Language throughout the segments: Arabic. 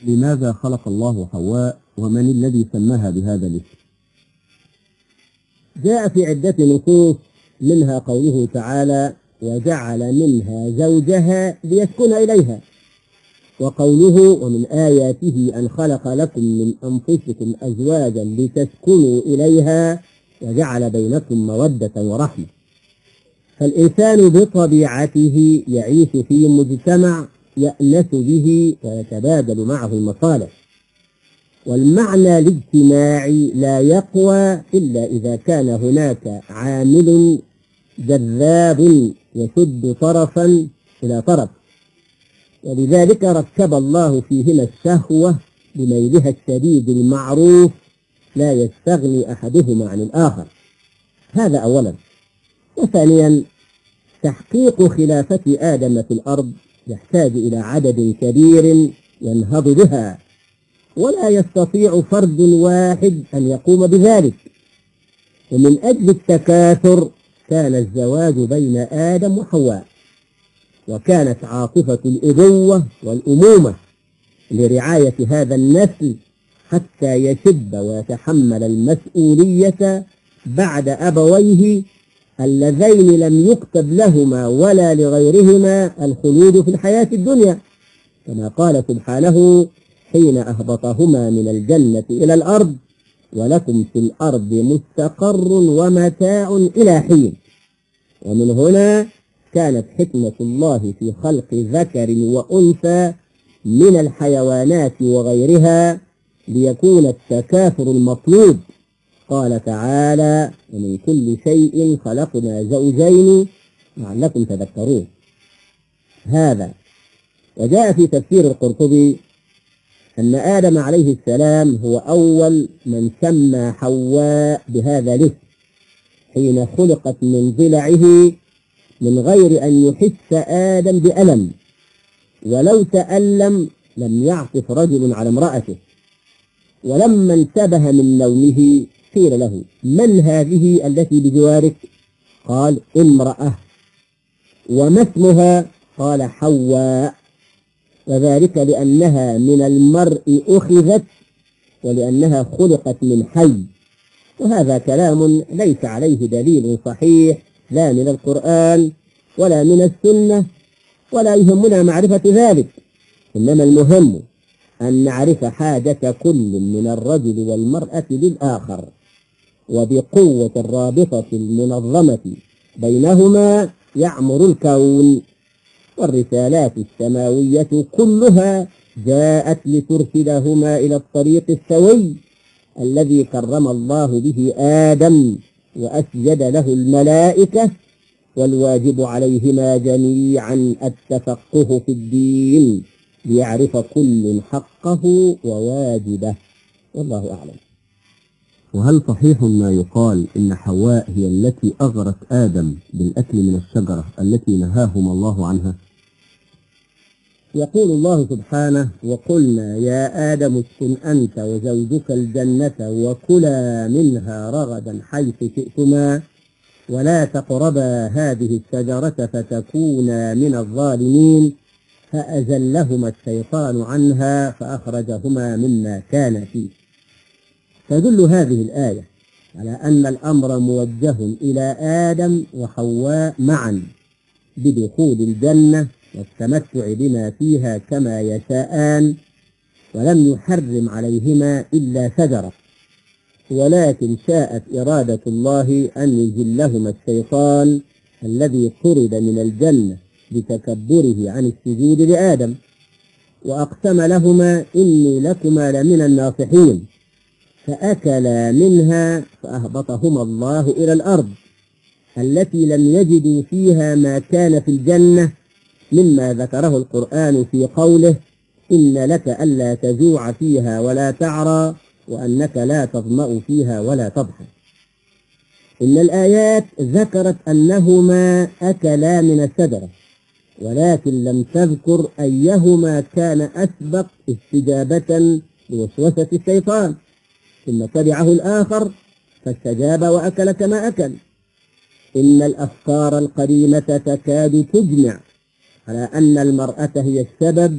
لماذا خلق الله حواء ومن الذي سماها بهذا الاسم؟ جاء في عدة نصوص منها قوله تعالى وجعل منها زوجها ليسكن إليها، وقوله ومن آياته أن خلق لكم من أنفسكم أزواجا لتسكنوا إليها وجعل بينكم مودة ورحمة. فالإنسان بطبيعته يعيش في مجتمع يأنس به ويتبادل معه المصالح، والمعنى الاجتماعي لا يقوى إلا إذا كان هناك عامل جذاب يشد طرفا إلى طرف، ولذلك ركب الله فيهما الشهوة بميلها الشديد المعروف لا يستغني أحدهما عن الآخر. هذا أولا. وثانيا تحقيق خلافة آدم في الأرض يحتاج إلى عدد كبير ينهض بها، ولا يستطيع فرد واحد أن يقوم بذلك، ومن أجل التكاثر كان الزواج بين آدم وحواء، وكانت عاطفة الأبوة والأمومة لرعاية هذا النسل حتى يشب ويتحمل المسؤولية بعد أبويه اللذين لم يكتب لهما ولا لغيرهما الخلود في الحياة الدنيا، كما قال سبحانه حين أهبطهما من الجنة إلى الأرض ولكم في الأرض مستقر ومتاع إلى حين. ومن هنا كانت حكمة الله في خلق ذكر وأنثى من الحيوانات وغيرها ليكون التكاثر المطلوب. قال تعالى ومن كل شيء خلقنا زوجين لعلكم تذكرون. هذا. وجاء في تفسير القرطبي أن آدم عليه السلام هو أول من سمى حواء بهذا الاسم حين خلقت من ضلعه من غير أن يحس آدم بألم، ولو تألم لم يعطف رجل على امرأته. ولما انتبه من نومه قيل له من هذه التي بجوارك؟ قال امرأة. وما اسمها؟ قال حواء، وذلك لأنها من المرء أخذت ولأنها خلقت من حي. وهذا كلام ليس عليه دليل صحيح لا من القرآن ولا من السنة، ولا يهمنا معرفة ذلك، إنما المهم أن نعرف حاجة كل من الرجل والمرأة للآخر، وبقوة الرابطة المنظمة بينهما يعمر الكون. والرسالات السماوية كلها جاءت لترشدهما إلى الطريق السوي الذي كرم الله به آدم وأسجد له الملائكة، والواجب عليهما جميعا التفقه في الدين ليعرف كل حقه وواجبه، والله أعلم. وهل صحيح ما يقال إن حواء هي التي أغرت آدم بالأكل من الشجرة التي نهاهما الله عنها؟ يقول الله سبحانه وقلنا يا آدم اسكن أنت وزوجك الجنة وكلا منها رغدا حيث شئتما ولا تقربا هذه الشجرة فتكونا من الظالمين فأزلهما الشيطان عنها فأخرجهما مما كان فيه. تدل هذه الآية على أن الأمر موجه إلى آدم وحواء معا بدخول الجنة والتمتع بما فيها كما يشاءان، ولم يحرم عليهما إلا شجرة، ولكن شاءت إرادة الله أن يجلهما الشيطان الذي طرد من الجنة بتكبره عن السجود لآدم، وأقسم لهما إني لكما لمن الناصحين، فأكلا منها فأهبطهما الله إلى الأرض التي لم يجدوا فيها ما كان في الجنة مما ذكره القرآن في قوله إن لك ألا تجوع فيها ولا تعرى وأنك لا تظمأ فيها ولا تضحى. إن الآيات ذكرت أنهما أكلا من الشجرة، ولكن لم تذكر أيهما كان أسبق استجابة لوسوسة الشيطان، ثم تبعه الآخر فاستجاب وأكل كما أكل. إن الأفكار القديمة تكاد تجمع على أن المرأة هي السبب في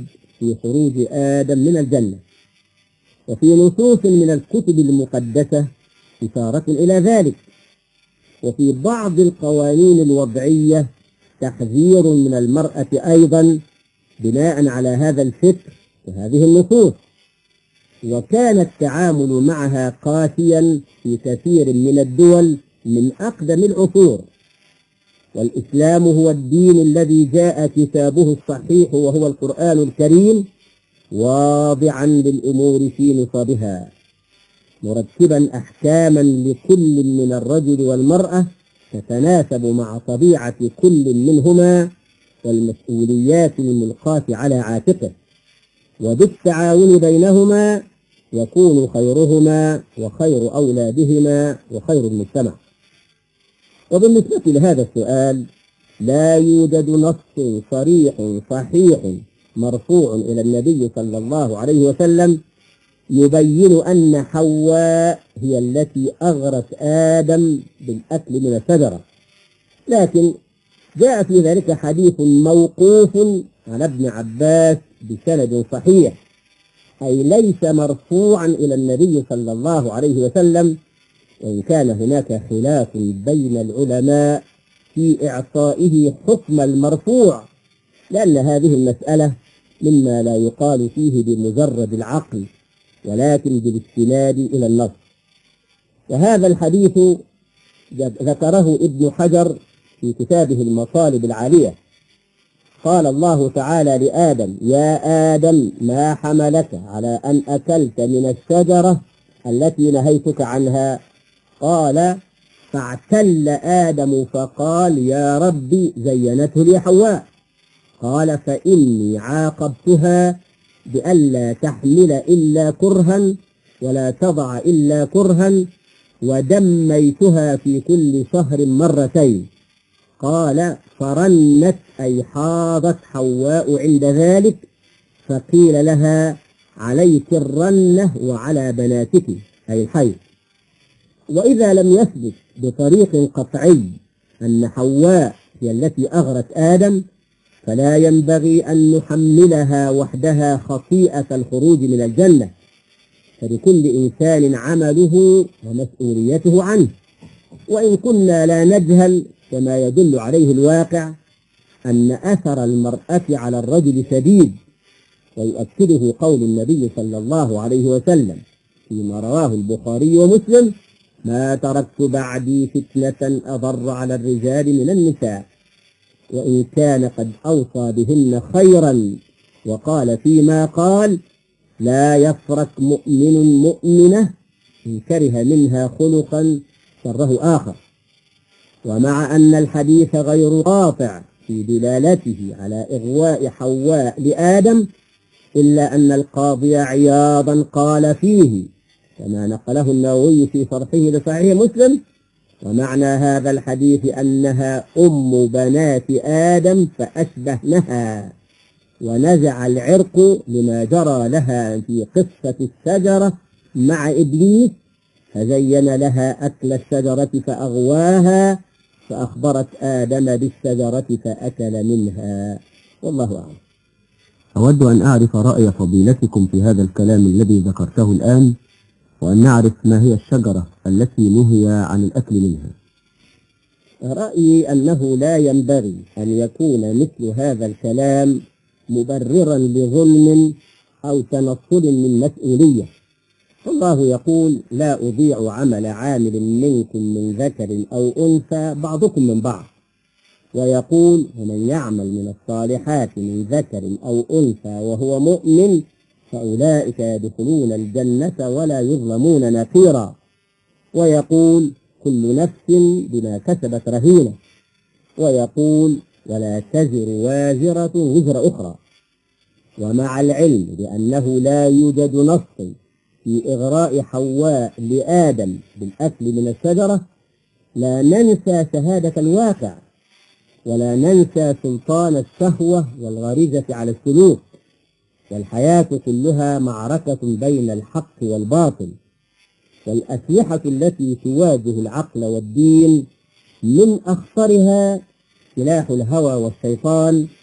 في خروج آدم من الجنة، وفي نصوص من الكتب المقدسة إشارة إلى ذلك، وفي بعض القوانين الوضعية تحذير من المرأة أيضا بناء على هذا الفكر وهذه النصوص، وكان التعامل معها قاسيا في كثير من الدول من أقدم العصور. والإسلام هو الدين الذي جاء كتابه الصحيح وهو القرآن الكريم واضعا للأمور في نصابها، مرتبا أحكاما لكل من الرجل والمرأة تتناسب مع طبيعة كل منهما والمسؤوليات الملقاة على عاتقه، وبالتعاون بينهما يكون خيرهما وخير أولادهما وخير المجتمع. وبالنسبة لهذا السؤال لا يوجد نص صريح صحيح مرفوع إلى النبي صلى الله عليه وسلم يبين أن حواء هي التي أغرت آدم بالأكل من الشجرة، لكن جاء في ذلك حديث موقوف على ابن عباس بسند صحيح، أي ليس مرفوعا إلى النبي صلى الله عليه وسلم، وإن كان هناك خلاف بين العلماء في إعطائه حكم المرفوع، لأن هذه المسألة مما لا يقال فيه بمجرد العقل ولكن بالاستناد إلى النص. وهذا الحديث ذكره ابن حجر في كتابه المطالب العالية، قال الله تعالى لآدم: يا آدم ما حملك على أن أكلت من الشجرة التي نهيتك عنها؟ قال: فاعتل آدم فقال: يا ربي زينته لي حواء. قال: فإني عاقبتها بألا تحمل إلا كرها ولا تضع إلا كرها، ودميتها في كل شهر مرتين. قال: فرنت أي حاضت حواء عند ذلك، فقيل لها: عليك الرنة وعلى بناتك، أي الحيض. وإذا لم يثبت بطريق قطعي أن حواء هي التي أغرت آدم، فلا ينبغي أن نحملها وحدها خطيئة الخروج من الجنة، فلكل إنسان عمله ومسؤوليته عنه. وإن كنا لا نجهل كما يدل عليه الواقع أن أثر المرأة على الرجل شديد، ويؤكده قول النبي صلى الله عليه وسلم فيما رواه البخاري ومسلم: ما تركت بعدي فتنة أضر على الرجال من النساء، وإن كان قد أوصى بهن خيرا. وقال فيما قال: لا يفرق مؤمن مؤمنة إن كره منها خلقا سره آخر. ومع أن الحديث غير قاطع في دلالته على إغواء حواء لآدم، إلا أن القاضي عياضا قال فيه كما نقله النووي في شرحه لصحيح مسلم: ومعنى هذا الحديث أنها أم بنات آدم فأشبهنها، ونزع العرق لما جرى لها في قصة الشجرة مع إبليس، فزين لها أكل الشجرة فأغواها، فأخبرت آدم بالشجرة فأكل منها. والله أعلم. أود أن أعرف رأي فضيلتكم في هذا الكلام الذي ذكرته الآن، وأن نعرف ما هي الشجرة التي نهي عن الأكل منها. رأيي أنه لا ينبغي أن يكون مثل هذا الكلام مبررا لظلم أو تنصل من مسؤولية. الله يقول: لا أضيع عمل عامل منكم من ذكر أو أنثى بعضكم من بعض. ويقول: ومن يعمل من الصالحات من ذكر أو أنثى وهو مؤمن فأولئك يدخلون الجنة ولا يظلمون نقيرا. ويقول: كل نفس بما كسبت رهينة. ويقول: ولا تزر وازرة وزر أخرى. ومع العلم بأنه لا يوجد نص في إغراء حواء لآدم بالأكل من الشجرة، لا ننسى شهادة الواقع، ولا ننسى سلطان الشهوة والغريزة على السلوك. والحياة كلها معركة بين الحق والباطل، والأسلحة التي تواجه العقل والدين من أخطرها سلاح الهوى والشيطان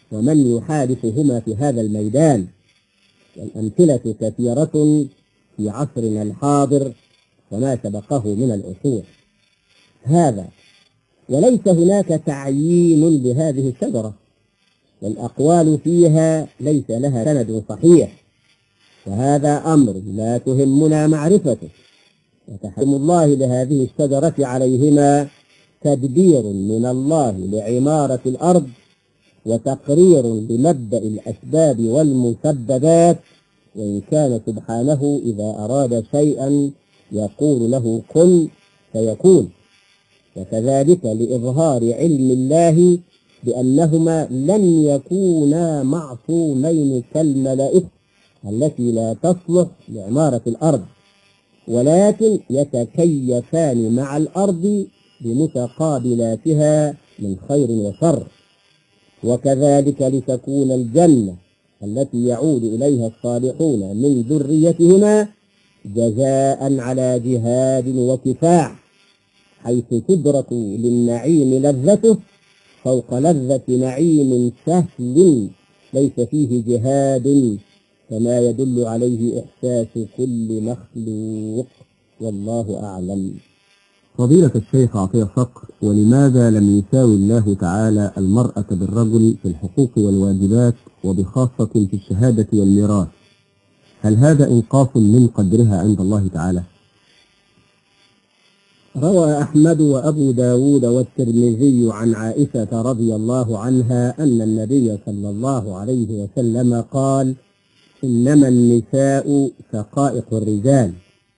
ومن يحالفهما في هذا الميدان، والأمثلة كثيرة في عصرنا الحاضر وما سبقه من العصور. هذا وليس هناك تعيين لهذه الشجرة، والأقوال فيها ليس لها سند صحيح، وهذا أمر لا تهمنا معرفته. وتحريم الله لهذه الشجرة عليهما تدبير من الله لعمارة الأرض، وتقرير بمبدأ الأسباب والمسببات، وإن كان سبحانه إذا أراد شيئا يقول له كن فيكون. وكذلك لإظهار علم الله بأنهما لن يكونا معصومين كالملائكة التي لا تصلح لعمارة الأرض، ولكن يتكيفان مع الأرض بمتقابلاتها من خير وشر. وكذلك لتكون الجنة التي يعود إليها الصالحون من ذريتهما جزاء على جهاد وكفاح، حيث تدرك للنعيم لذته فوق لذة نعيم سهل ليس فيه جهاد، كما يدل عليه إحساس كل مخلوق، والله أعلم. فضيلة الشيخ عطية صقر، ولماذا لم يساوي الله تعالى المرأة بالرجل في الحقوق والواجبات، وبخاصة في الشهادة والميراث؟ هل هذا إنقاص من قدرها عند الله تعالى؟ روى أحمد وأبو داود والترمذي عن عائشة رضي الله عنها أن النبي صلى الله عليه وسلم قال: إنما النساء شقائق الرجال.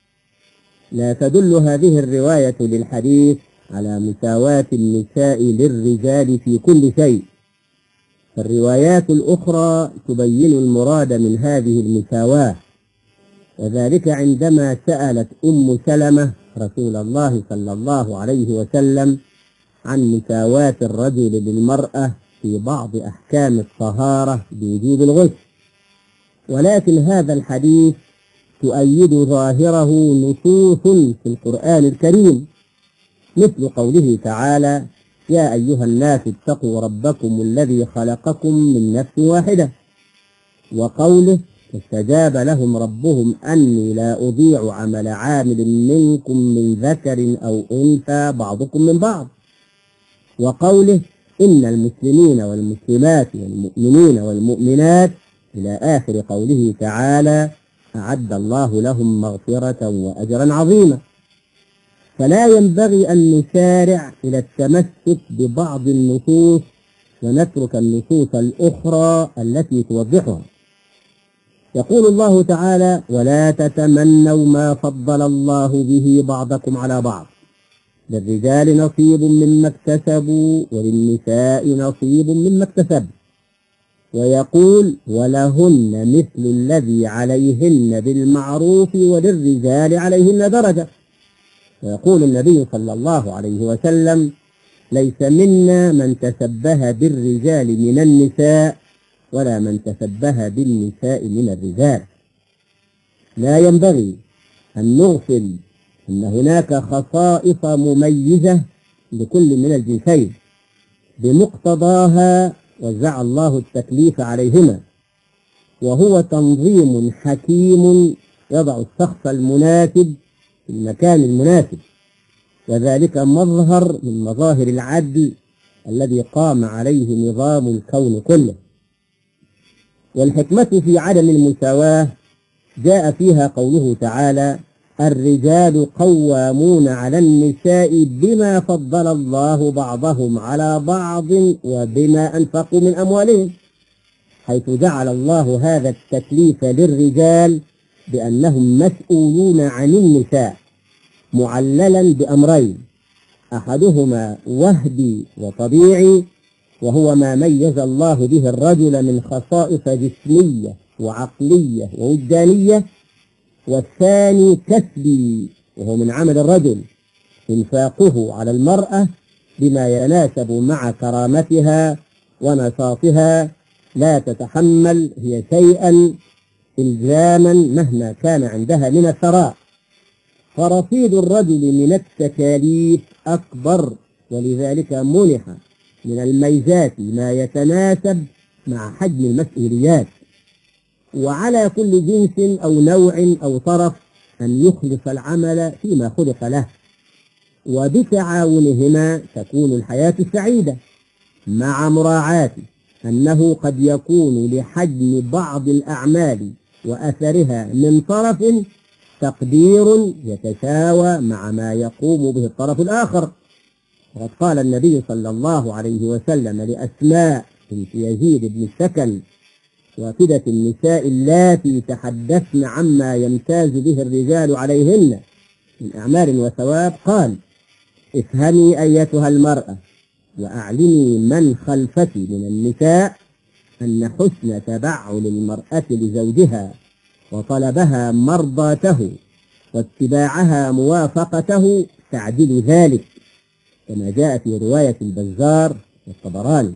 لا تدل هذه الرواية للحديث على مساواة النساء للرجال في كل شيء، فالروايات الأخرى تبين المراد من هذه المساواة، وذلك عندما سألت أم سلمة رسول الله صلى الله عليه وسلم عن مساواة الرجل للمرأة في بعض أحكام الطهارة بوجوب الغسل. ولكن هذا الحديث تؤيد ظاهره نصوص في القرآن الكريم، مثل قوله تعالى: يا أيها الناس اتقوا ربكم الذي خلقكم من نفس واحدة، وقوله: استجاب لهم ربهم أني لا أضيع عمل عامل منكم من ذكر أو أنثى بعضكم من بعض، وقوله: إن المسلمين والمسلمات والمؤمنين والمؤمنات، إلى آخر قوله تعالى: أعد الله لهم مغفرة وأجرا عظيما. فلا ينبغي أن نسارع إلى التمسك ببعض النصوص ونترك النصوص الأخرى التي توضحها. يقول الله تعالى: ولا تتمنوا ما فضل الله به بعضكم على بعض، للرجال نصيب مما اكتسبوا وللنساء نصيب مما اكتسبن. ويقول: ولهن مثل الذي عليهن بالمعروف وللرجال عليهن درجة. ويقول النبي صلى الله عليه وسلم: ليس منا من تشبه بالرجال من النساء ولا من تشبه بالنساء من الرجال. لا ينبغي أن نغفل أن هناك خصائص مميزة لكل من الجنسين بمقتضاها وزع الله التكليف عليهما، وهو تنظيم حكيم يضع الشخص المناسب في المكان المناسب، وذلك مظهر من مظاهر العدل الذي قام عليه نظام الكون كله. والحكمة في عدم المساواة جاء فيها قوله تعالى: الرجال قوامون على النساء بما فضل الله بعضهم على بعض وبما أنفقوا من أموالهم، حيث جعل الله هذا التكليف للرجال بأنهم مسؤولون عن النساء، معللا بأمرين: أحدهما وهبي وطبيعي، وهو ما ميز الله به الرجل من خصائص جسمية وعقلية ووجدانية، والثاني كسبي، وهو من عمل الرجل إنفاقه على المرأة بما يناسب مع كرامتها ونشاطها، لا تتحمل هي شيئا إلزاما مهما كان عندها من الثراء. فرصيد الرجل من التكاليف أكبر، ولذلك منح من الميزات ما يتناسب مع حجم المسؤوليات، وعلى كل جنس أو نوع أو طرف أن يخلص العمل فيما خلق له، وبتعاونهما تكون الحياة سعيدة، مع مراعاة أنه قد يكون لحجم بعض الأعمال وأثرها من طرف تقدير يتساوى مع ما يقوم به الطرف الآخر. وقد قال النبي صلى الله عليه وسلم لأسماء بنت يزيد بن السكن وافدة النساء اللاتي تحدثن عما يمتاز به الرجال عليهن من أعمال وثواب، قال: افهمي أيتها المرأة وأعلمي من خلفك من النساء أن حسن تبعل المرأة لزوجها وطلبها مرضاته واتباعها موافقته تعدل ذلك، كما جاء في رواية البزار والطبراني.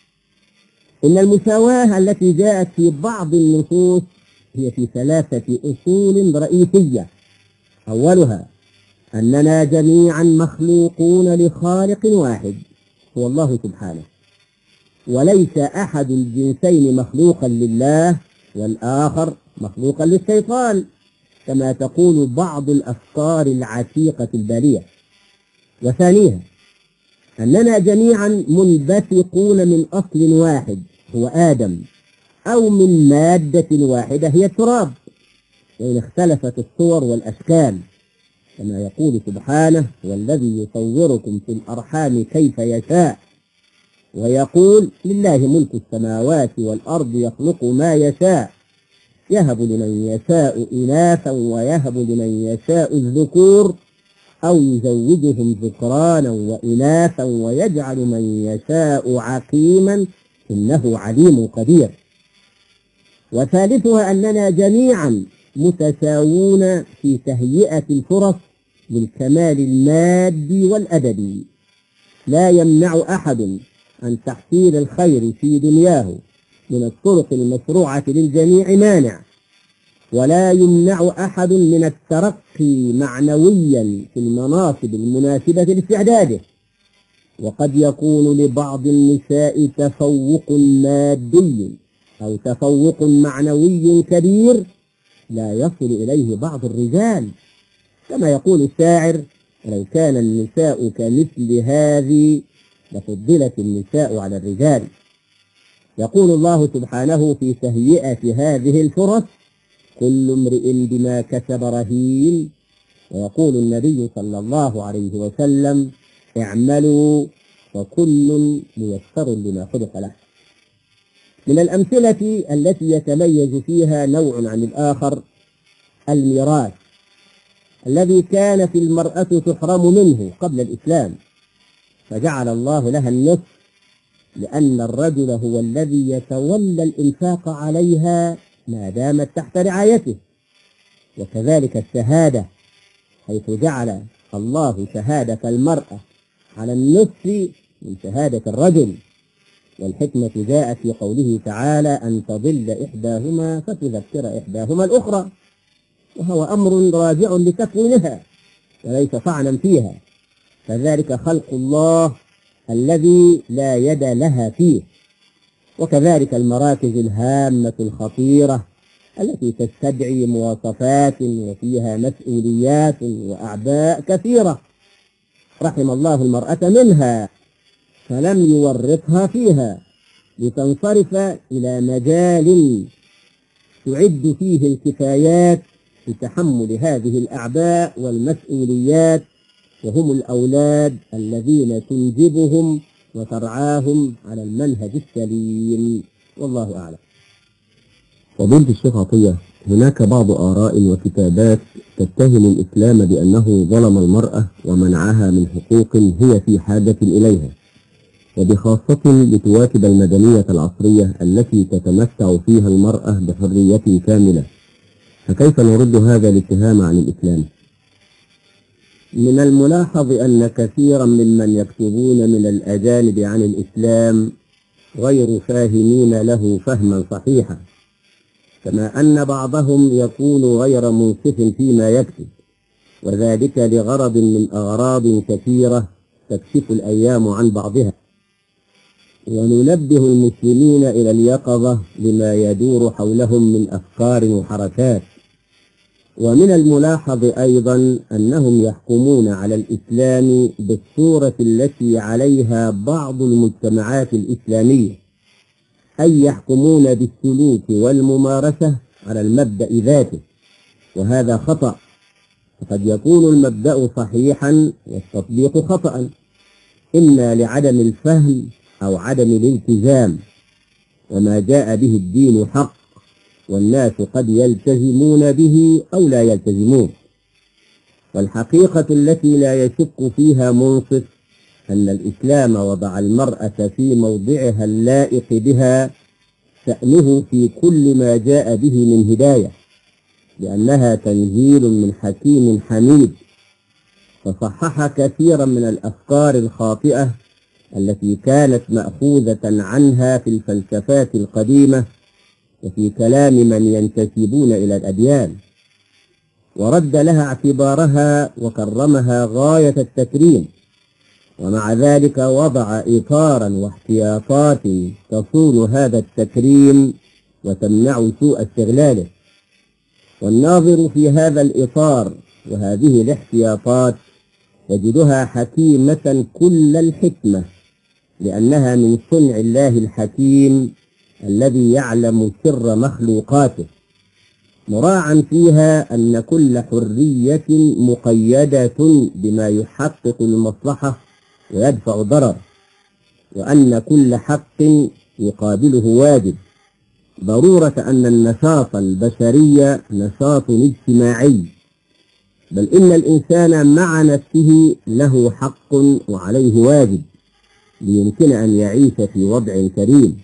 إن المساواة التي جاءت في بعض النصوص هي في 3 أصول رئيسية: أولها أننا جميعا مخلوقون لخالق واحد هو الله سبحانه، وليس أحد الجنسين مخلوقا لله والآخر مخلوقا للشيطان، كما تقول بعض الأفكار العتيقة البالية. وثانيها أننا جميعا منبثقون من أصل واحد هو آدم، أو من مادة واحدة هي التراب، وإن اختلفت الصور والأشكال، كما يقول سبحانه: هو الذي يصوركم في الأرحام كيف يشاء، ويقول: لله ملك السماوات والأرض يخلق ما يشاء يهب لمن يشاء إناثا ويهب لمن يشاء الذكور أو يزوجهم ذكرانا وإناثا ويجعل من يشاء عقيما إنه عليم قدير. وثالثها أننا جميعا متساوون في تهيئة الفرص للكمال المادي والأدبي، لا يمنع أحد عن تحصيل الخير في دنياه من الطرق المشروعة للجميع مانع، ولا يمنع أحد من الترقي معنويا في المناصب المناسبة لاستعداده. وقد يكون لبعض النساء تفوق مادي أو تفوق معنوي كبير لا يصل إليه بعض الرجال، كما يقول الشاعر: لو كان النساء كمثل هذه لفضلت النساء على الرجال. يقول الله سبحانه في تهيئة هذه الفرص: كل امرئ بما كسب رهين. ويقول النبي صلى الله عليه وسلم: اعملوا وكل ميسر لما خلق له. من الأمثلة التي يتميز فيها نوع عن الآخر الميراث، الذي كانت المرأة تحرم منه قبل الإسلام، فجعل الله لها النصف، لأن الرجل هو الذي يتولى الإنفاق عليها ما دامت تحت رعايته. وكذلك الشهادة، حيث جعل الله شهادة المرأة على النصف من شهادة الرجل. والحكمة جاءت في قوله تعالى: أن تضل إحداهما فتذكر إحداهما الأخرى، وهو أمر راجع لتكوينها وليس طعنا فيها، فذلك خلق الله الذي لا يد لها فيه. وكذلك المراكز الهامة الخطيرة التي تستدعي مواصفات وفيها مسؤوليات وأعباء كثيرة، رحم الله المرأة منها فلم يورطها فيها، لتنصرف إلى مجال تعد فيه الكفايات لتحمل هذه الأعباء والمسؤوليات، وهم الأولاد الذين تنجبهم وترعاهم على المنهج السليم. والله أعلم. فضيلة الشيخ عطية، هناك بعض آراء وكتابات تتهم الإسلام بأنه ظلم المرأة ومنعها من حقوق هي في حاجة إليها، وبخاصة لتواكب المدنية العصرية التي تتمتع فيها المرأة بحرية كاملة، فكيف نرد هذا الاتهام عن الإسلام؟ من الملاحظ أن كثيرا ممن يكتبون من الأجانب عن الإسلام غير فاهمين له فهما صحيحا، كما أن بعضهم يكون غير منصف فيما يكتب، وذلك لغرض من أغراض كثيرة تكشف الأيام عن بعضها. وننبه المسلمين إلى اليقظة لما يدور حولهم من أفكار وحركات. ومن الملاحظ أيضا أنهم يحكمون على الإسلام بالصورة التي عليها بعض المجتمعات الإسلامية، أي يحكمون بالسلوك والممارسة على المبدأ ذاته، وهذا خطأ. فقد يكون المبدأ صحيحا والتطبيق خطأ، إما لعدم الفهم أو عدم الالتزام. وما جاء به الدين حق، والناس قد يلتزمون به أو لا يلتزمون. والحقيقة التي لا يشك فيها منصف أن الإسلام وضع المرأة في موضعها اللائق بها، شأنه في كل ما جاء به من هداية، لأنها تنزيل من حكيم حميد، فصحح كثيرا من الأفكار الخاطئة التي كانت مأخوذة عنها في الفلسفات القديمة وفي كلام من ينتسبون إلى الأديان، ورد لها اعتبارها وكرمها غاية التكريم. ومع ذلك وضع إطارا واحتياطات تصون هذا التكريم وتمنع سوء استغلاله. والناظر في هذا الإطار وهذه الاحتياطات يجدها حكيمة كل الحكمة، لأنها من صنع الله الحكيم الذي يعلم سر مخلوقاته، مراعا فيها أن كل حرية مقيدة بما يحقق المصلحة ويدفع ضرر، وأن كل حق يقابله واجب، ضرورة أن النشاط البشري نشاط اجتماعي، بل إن الإنسان مع نفسه له حق وعليه واجب ليمكن أن يعيش في وضع كريم.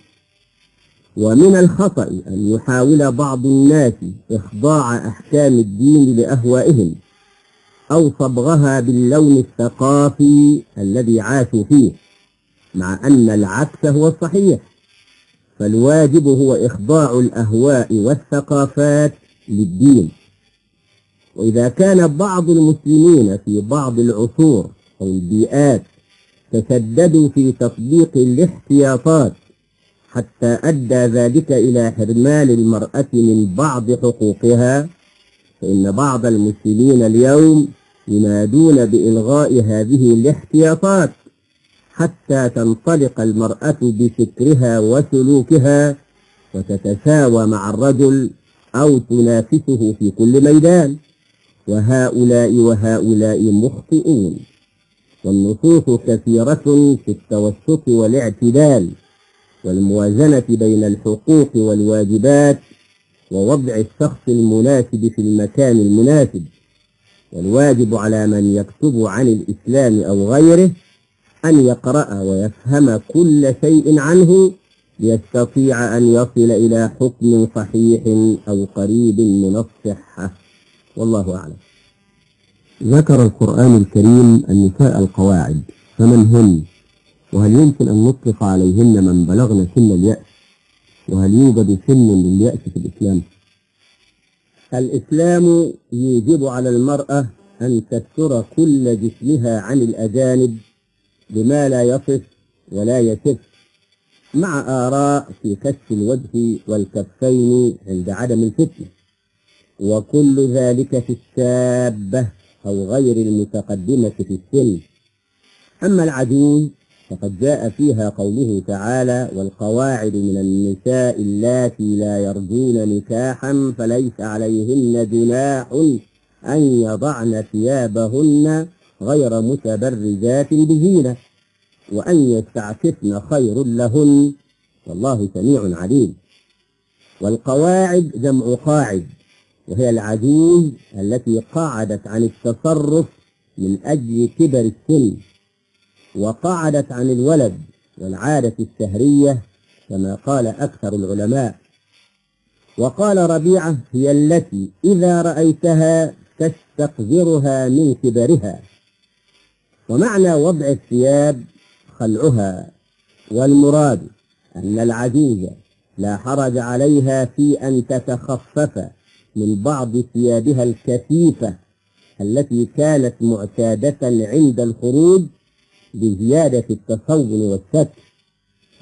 ومن الخطأ أن يحاول بعض الناس إخضاع أحكام الدين لأهوائهم أو صبغها باللون الثقافي الذي عاشوا فيه، مع أن العكس هو الصحيح. فالواجب هو إخضاع الأهواء والثقافات للدين. وإذا كان بعض المسلمين في بعض العصور أو البيئات تشددوا في تطبيق الاحتياطات حتى أدى ذلك إلى حرمان المرأة من بعض حقوقها، فإن بعض المسلمين اليوم ينادون بإلغاء هذه الاحتياطات حتى تنطلق المرأة بفكرها وسلوكها وتتساوى مع الرجل أو تنافسه في كل ميدان. وهؤلاء مخطئون، والنصوص كثيرة في التوسط والاعتدال والموازنة بين الحقوق والواجبات ووضع الشخص المناسب في المكان المناسب. والواجب على من يكتب عن الإسلام أو غيره أن يقرأ ويفهم كل شيء عنه ليستطيع أن يصل إلى حكم صحيح أو قريب من الصحة، والله أعلم. ذكر القرآن الكريم النساء القواعد، فمن هن؟ وهل يمكن أن نطلق عليهن من بلغن سن اليأس؟ وهل يوجد سن لليأس في الإسلام؟ الإسلام يجب على المرأة أن تستر كل جسمها عن الأجانب بما لا يصف ولا يسف، مع آراء في كشف الوجه والكفين عند عدم الفتنة، وكل ذلك في الشابة أو غير المتقدمة في السن. أما العجوز فقد جاء فيها قوله تعالى: والقواعد من النساء اللاتي لا يرجون نكاحا فليس عليهن جناح أن يضعن ثيابهن غير متبرجات بزينة وأن يستعففن خير لهن والله سميع عليم. والقواعد جمع قاعد، وهي العجوز التي قعدت عن التصرف من أجل كبر السن، وقعدت عن الولد والعادة الشهرية كما قال أكثر العلماء. وقال ربيعة: هي التي إذا رأيتها تستقذرها من كبرها. ومعنى وضع الثياب خلعها، والمراد أن العجوز لا حرج عليها في أن تتخفف من بعض ثيابها الكثيفة التي كانت معتادة عند الخروج بزيادة التصون والستر،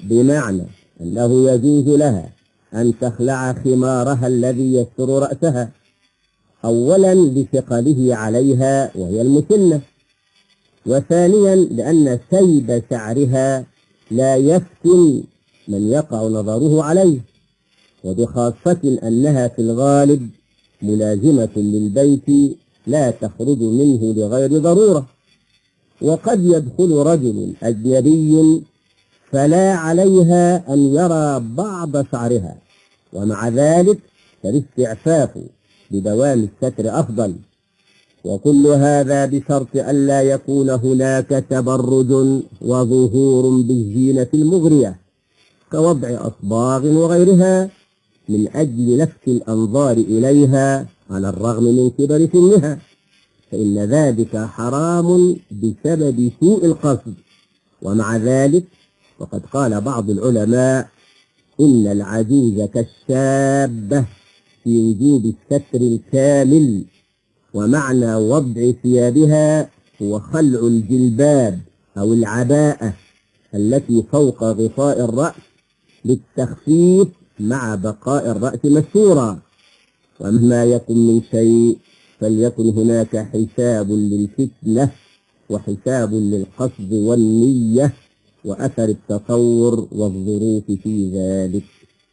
بمعنى أنه يجوز لها أن تخلع خمارها الذي يستر رأسها، أولا لثقله عليها وهي المسنة، وثانيا لأن سيب شعرها لا يفتن من يقع نظره عليه، وبخاصة أنها في الغالب ملازمة للبيت لا تخرج منه لغير ضرورة، وقد يدخل رجل أجنبي فلا عليها أن يرى بعض شعرها، ومع ذلك فالاستعفاف بدوام الستر أفضل، وكل هذا بشرط ألا يكون هناك تبرج وظهور بالزينة المغرية كوضع أصباغ وغيرها من أجل لفت الأنظار إليها على الرغم من كبر سنها، فإن ذلك حرام بسبب سوء القصد. ومع ذلك وقد قال بعض العلماء إن العجوز كالشابة في وجوب الستر الكامل، ومعنى وضع ثيابها هو خلع الجلباب أو العباءة التي فوق غطاء الرأس للتخفيف مع بقاء الرأس مستورا، ومهما يكن من شيء فليكن هناك حساب للفتنة وحساب للقصد والنية وأثر التصور والظروف في ذلك.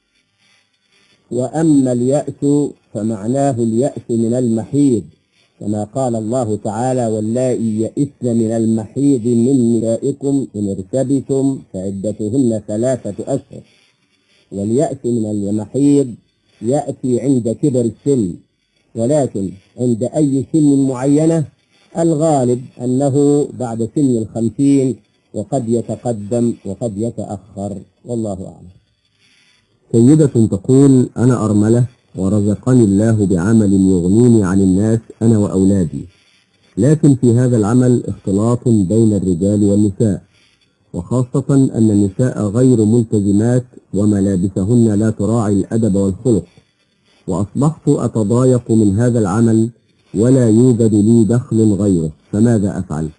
وأما اليأس فمعناه اليأس من المحيض، كما قال الله تعالى: واللائي يئسن من المحيض من نسائكم إن ارتبتم فعدتهن 3 أشهر. واليأس من المحيض يأتي عند كبر السن، ولكن عند أي سن معينة الغالب أنه بعد سن 50، وقد يتقدم وقد يتأخر، والله أعلم. سيدة تقول: أنا أرملة ورزقني الله بعمل يغنيني عن الناس أنا وأولادي، لكن في هذا العمل اختلاط بين الرجال والنساء، وخاصة أن النساء غير ملتزمات وملابسهن لا تراعي الأدب والخلق، وأصبحت أتضايق من هذا العمل ولا يوجد لي دخل غيره، فماذا أفعل؟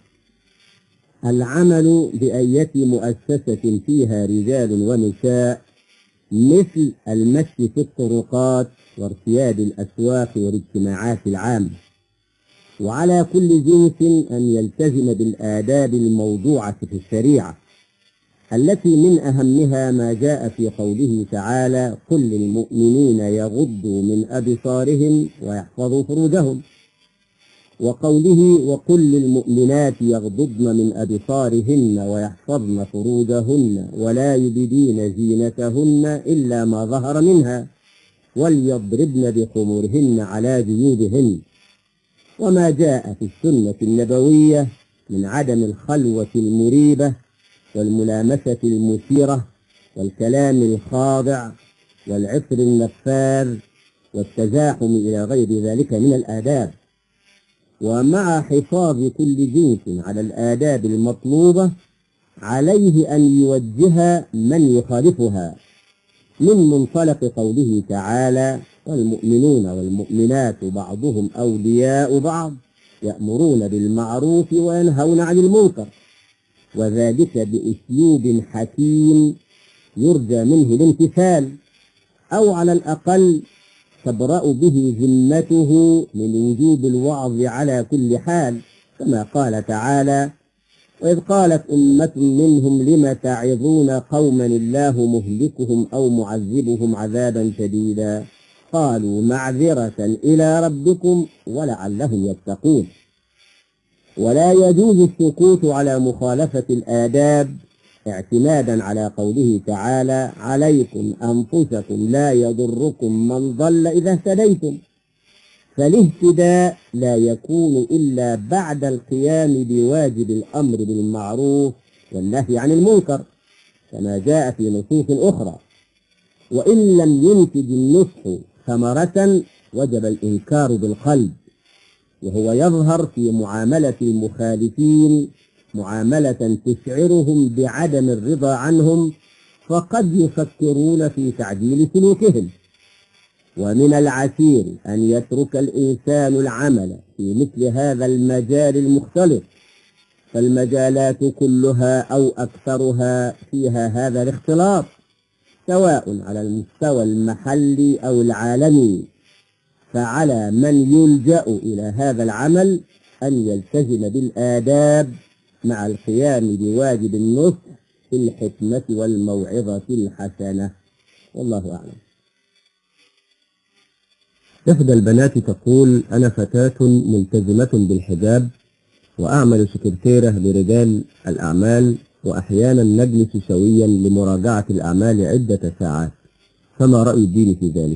العمل بأية مؤسسة فيها رجال ونساء مثل المشي في الطرقات وارتياد الأسواق والاجتماعات العامة، وعلى كل جنس أن يلتزم بالآداب الموضوعة في الشريعة، التي من أهمها ما جاء في قوله تعالى: قل للمؤمنين يغضوا من أبصارهم ويحفظوا فروجهم، وقوله: وقل للمؤمنات يغضضن من أبصارهن ويحفظن فروجهن ولا يبدين زينتهن إلا ما ظهر منها وليضربن بخمورهن على جيوبهن، وما جاء في السنة النبوية من عدم الخلوة المريبة والملامسة المثيرة والكلام الخاضع والعطر النفاذ والتزاحم إلى غير ذلك من الآداب. ومع حفاظ كل جنس على الآداب المطلوبة عليه أن يوجه من يخالفها من منطلق قوله تعالى: والمؤمنون والمؤمنات بعضهم أولياء بعض يأمرون بالمعروف وينهون عن المنكر، وذلك بأسلوب حكيم يرجى منه الامتثال، أو على الأقل تبرأ به ذمته من وجوب الوعظ على كل حال، كما قال تعالى: وإذ قالت أمة منهم لم تعظون قوما الله مهلكهم أو معذبهم عذابا شديدا قالوا معذرة إلى ربكم ولعلهم يتقون. ولا يجوز السكوت على مخالفة الآداب اعتمادا على قوله تعالى: عليكم أنفسكم لا يضركم من ضل إذا اهتديتم، فالاهتداء لا يكون إلا بعد القيام بواجب الأمر بالمعروف والنهي عن المنكر كما جاء في نصوص أخرى، وإن لم ينتج النصح ثمرة وجب الإنكار بالقلب، وهو يظهر في معاملة المخالفين معاملة تشعرهم بعدم الرضا عنهم، فقد يفكرون في تعديل سلوكهم. ومن العسير أن يترك الإنسان العمل في مثل هذا المجال المختلط فالمجالات كلها أو أكثرها فيها هذا الاختلاط، سواء على المستوى المحلي أو العالمي. فعلى من يلجأ إلى هذا العمل أن يلتزم بالآداب مع القيام بواجب النصح في الحكمة والموعظة الحسنة. والله أعلم. إحدى البنات تقول: أنا فتاة ملتزمة بالحجاب وأعمل سكرتيرة لرجال الأعمال، وأحيانا نجلس سويا لمراجعة الأعمال عدة ساعات، فما رأي الدين في ذلك؟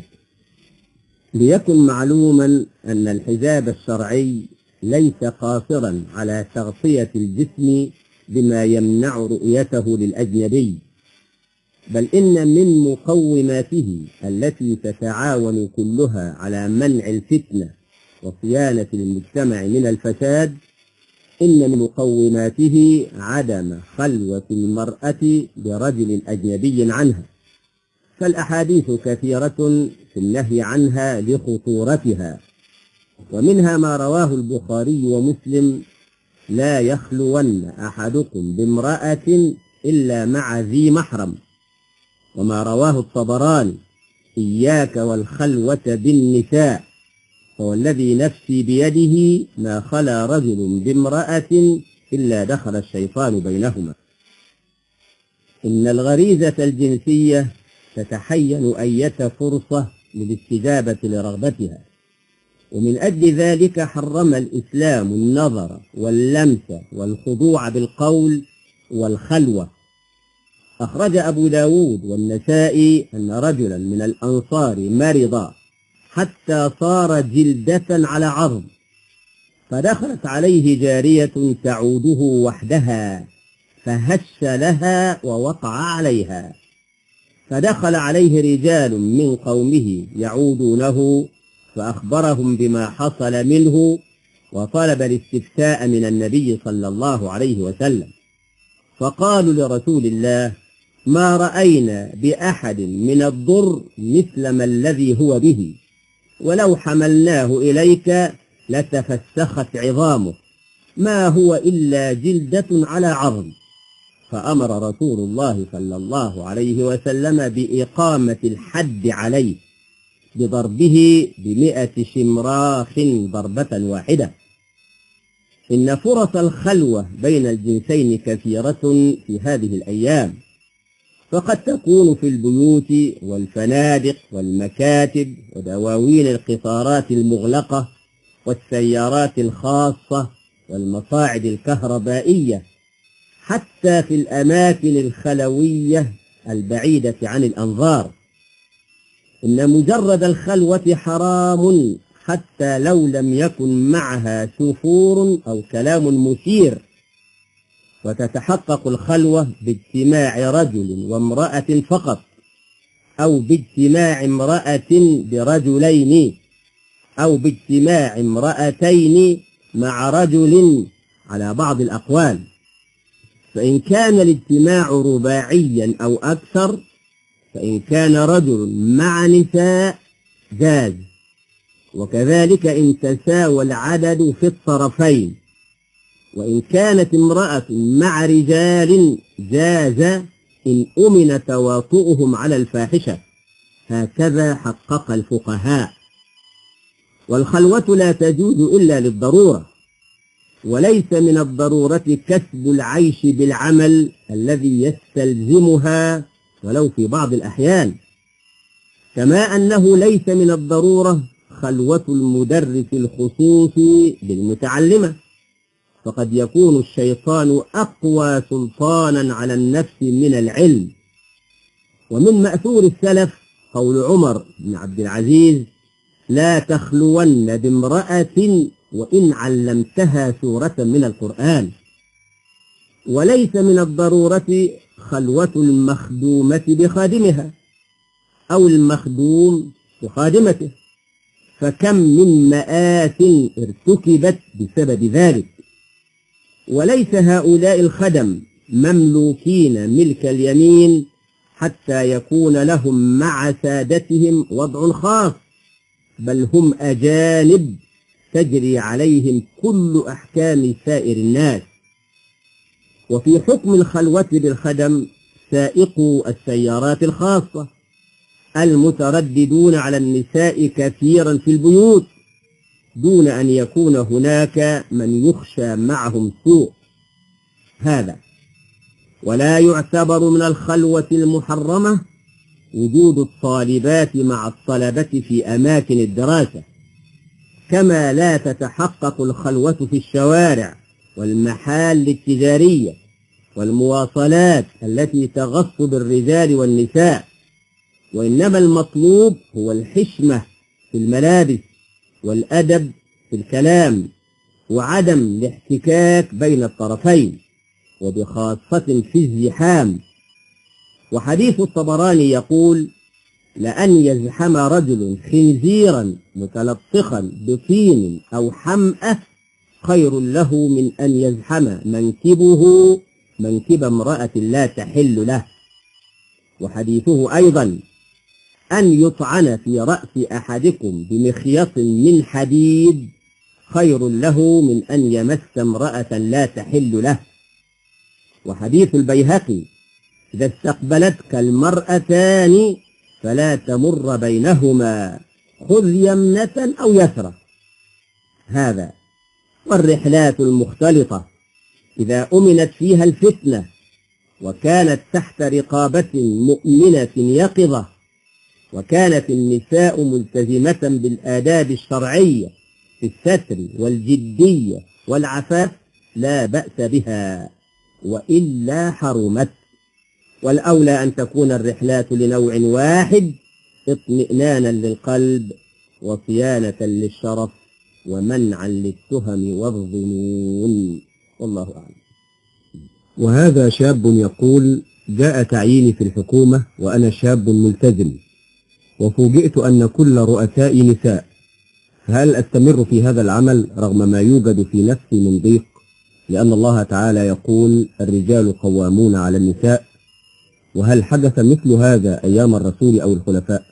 ليكن معلوما أن الحجاب الشرعي ليس قاصرا على تغطية الجسم بما يمنع رؤيته للأجنبي، بل إن من مقوماته التي تتعاون كلها على منع الفتنة وصيانة المجتمع من الفساد، إن من مقوماته عدم خلوة المرأة برجل أجنبي عنها، فالأحاديث كثيرة في النهي عنها لخطورتها، ومنها ما رواه البخاري ومسلم: لا يخلون أحدكم بامرأة إلا مع ذي محرم، وما رواه الطبراني: إياك والخلوة بالنساء، والذي نفسي بيده ما خلا رجل بامرأة إلا دخل الشيطان بينهما. إن الغريزة الجنسية تتحين أية فرصة للاستجابة لرغبتها، ومن أجل ذلك حرم الإسلام النظر واللمس والخضوع بالقول والخلوة. أخرج أبو داود والنسائي أن رجلا من الأنصار مرض حتى صار جلدة على عظم، فدخلت عليه جارية تعوده وحدها فهش لها ووقع عليها، فدخل عليه رجال من قومه يعودونه فأخبرهم بما حصل منه، وطلب الاستفتاء من النبي صلى الله عليه وسلم، فقالوا لرسول الله: ما رأينا بأحد من الضر مثل ما الذي هو به، ولو حملناه إليك لتفسخت عظامه، ما هو إلا جلدة على عظم. فأمر رسول الله صلى الله عليه وسلم بإقامة الحد عليه بضربه ب100 شمراخ ضربة واحدة. إن فرص الخلوة بين الجنسين كثيرة في هذه الأيام، فقد تكون في البيوت والفنادق والمكاتب ودواوين القطارات المغلقة والسيارات الخاصة والمصاعد الكهربائية، حتى في الأماكن الخلوية البعيدة عن الأنظار. إن مجرد الخلوة حرام حتى لو لم يكن معها سفور أو كلام مثير، وتتحقق الخلوة باجتماع رجل وامرأة فقط، أو باجتماع امرأة برجلين، أو باجتماع امرأتين مع رجل على بعض الأقوال. فإن كان الاجتماع رباعيا أو أكثر، فإن كان رجل مع نساء جاز، وكذلك إن تساوى العدد في الطرفين. وإن كانت امرأة مع رجال جاز إن أمن تواطؤهم على الفاحشة، هكذا حقق الفقهاء. والخلوة لا تجوز إلا للضرورة، وليس من الضرورة كسب العيش بالعمل الذي يستلزمها ولو في بعض الأحيان، كما أنه ليس من الضرورة خلوة المدرس الخصوصي بالمتعلمة، فقد يكون الشيطان أقوى سلطانا على النفس من العلم. ومن مأثور السلف قول عمر بن عبد العزيز: لا تخلون بامرأة وإن علمتها سورة من القرآن. وليس من الضرورة خلوة المخدومة بخادمها أو المخدوم بخادمته، فكم من مآت ارتكبت بسبب ذلك. وليس هؤلاء الخدم مملوكين ملك اليمين حتى يكون لهم مع سادتهم وضع خاص، بل هم أجانب تجري عليهم كل أحكام سائر الناس، وفي حكم الخلوة بالخدم سائقو السيارات الخاصة المترددون على النساء كثيرا في البيوت دون أن يكون هناك من يخشى معهم سوء هذا. ولا يعتبر من الخلوة المحرمة وجود الطالبات مع الطلبة في أماكن الدراسة، كما لا تتحقق الخلوة في الشوارع والمحال التجارية والمواصلات التي تغص بالرجال والنساء، وإنما المطلوب هو الحشمة في الملابس والأدب في الكلام وعدم الاحتكاك بين الطرفين وبخاصة في الزحام. وحديث الطبراني يقول: لأن يزحم رجل خنزيرا متلطخا بطين أو حمأة خير له من أن يزحم منكبه منكب امرأة لا تحل له. وحديثه أيضا: أن يطعن في رأس أحدكم بمخيط من حديد خير له من أن يمس امرأة لا تحل له. وحديث البيهقي: إذا استقبلتك المرأتان فلا تمر بينهما، خذ يمنة أو يسرى هذا. والرحلات المختلطة إذا أمنت فيها الفتنة وكانت تحت رقابة مؤمنة يقظة وكانت النساء ملتزمة بالآداب الشرعية في الستر والجدية والعفاف لا بأس بها، وإلا حرمت. والأولى أن تكون الرحلات لنوع واحد اطمئنانا للقلب وصيانة للشرف ومنعا للتهم والظنون، والله أعلم. وهذا شاب يقول: جاء تعييني في الحكومة وأنا شاب ملتزم، وفوجئت أن كل رؤسائي نساء، هل أستمر في هذا العمل رغم ما يوجد في نفسي من ضيق؟ لأن الله تعالى يقول: الرجال قوامون على النساء. وهل حدث مثل هذا أيام الرسول أو الخلفاء؟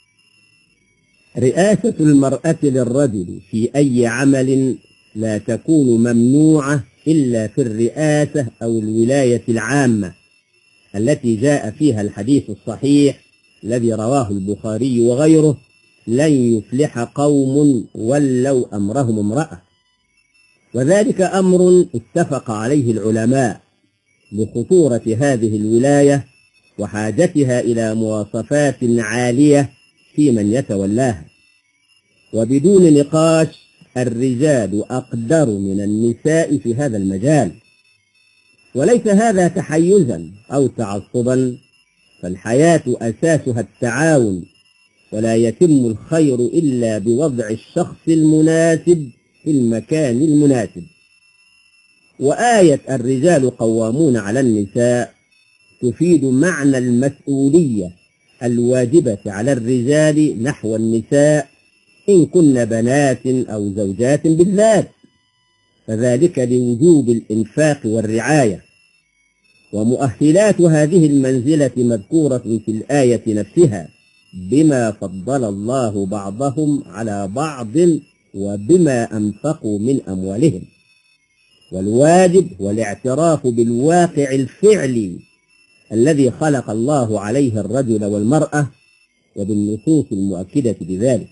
رئاسة المرأة للرجل في أي عمل لا تكون ممنوعة إلا في الرئاسة أو الولاية العامة التي جاء فيها الحديث الصحيح الذي رواه البخاري وغيره: لن يفلح قوم ولوا أمرهم امرأة. وذلك أمر اتفق عليه العلماء لخطورة هذه الولاية وحاجتها إلى مواصفات عالية في من يتولاها. وبدون نقاش الرجال أقدر من النساء في هذا المجال، وليس هذا تحيزا أو تعصبا، فالحياة أساسها التعاون، ولا يتم الخير إلا بوضع الشخص المناسب في المكان المناسب. وآية الرجال قوامون على النساء تفيد معنى المسؤولية الواجبة على الرجال نحو النساء إن كن بنات أو زوجات بالذات، فذلك لوجوب الإنفاق والرعاية. ومؤهلات هذه المنزلة مذكورة في الآية نفسها بما فضل الله بعضهم على بعض وبما أنفقوا من أموالهم. والواجب هو الاعتراف بالواقع الفعلي الذي خلق الله عليه الرجل والمرأة وبالنصوص المؤكدة بذلك.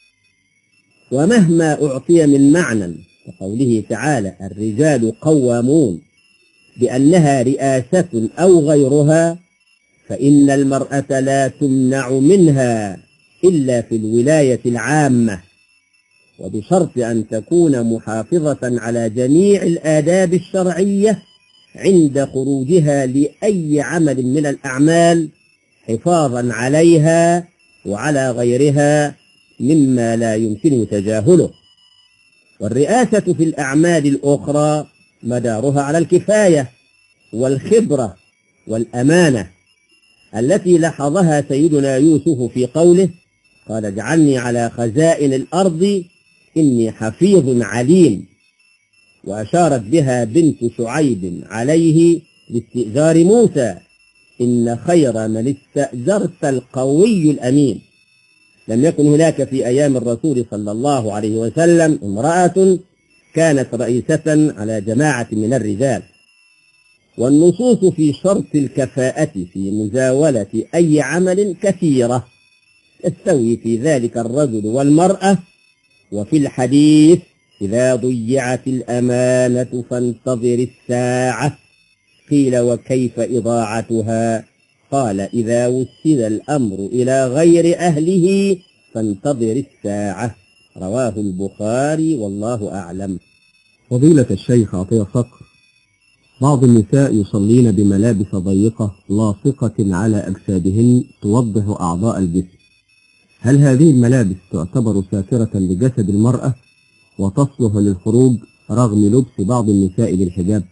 ومهما أعطي من معنى كقوله تعالى: الرجال قوامون بأنها رئاسة أو غيرها، فإن المرأة لا تمنع منها إلا في الولاية العامة، وبشرط أن تكون محافظة على جميع الآداب الشرعية عند خروجها لأي عمل من الأعمال، حفاظا عليها وعلى غيرها مما لا يمكن تجاهله. والرئاسة في الأعمال الأخرى مدارها على الكفاية والخبرة والأمانة التي لاحظها سيدنا يوسف في قوله: قال: اجعلني على خزائن الأرض إني حفيظ عليم. وأشارت بها بنت شعيب عليه لاستئجار موسى: إن خير من استأجرت القوي الأمين. لم يكن هناك في أيام الرسول صلى الله عليه وسلم امرأة كانت رئيسة على جماعة من الرجال. والنصوص في شرط الكفاءة في مزاولة أي عمل كثيرة تستوي في ذلك الرجل والمرأة. وفي الحديث: إذا ضيعت الأمانة فانتظر الساعة، قيل: وكيف إضاعتها؟ قال: إذا وسد الأمر إلى غير أهله فانتظر الساعة. رواه البخاري، والله أعلم. فضيلة الشيخ عطية صقر، بعض النساء يصلين بملابس ضيقة لاصقة على أجسادهن توضح أعضاء الجسم، هل هذه الملابس تعتبر ساترة لجسد المرأة وتصلح للخروج رغم لبس بعض النساء للحجاب؟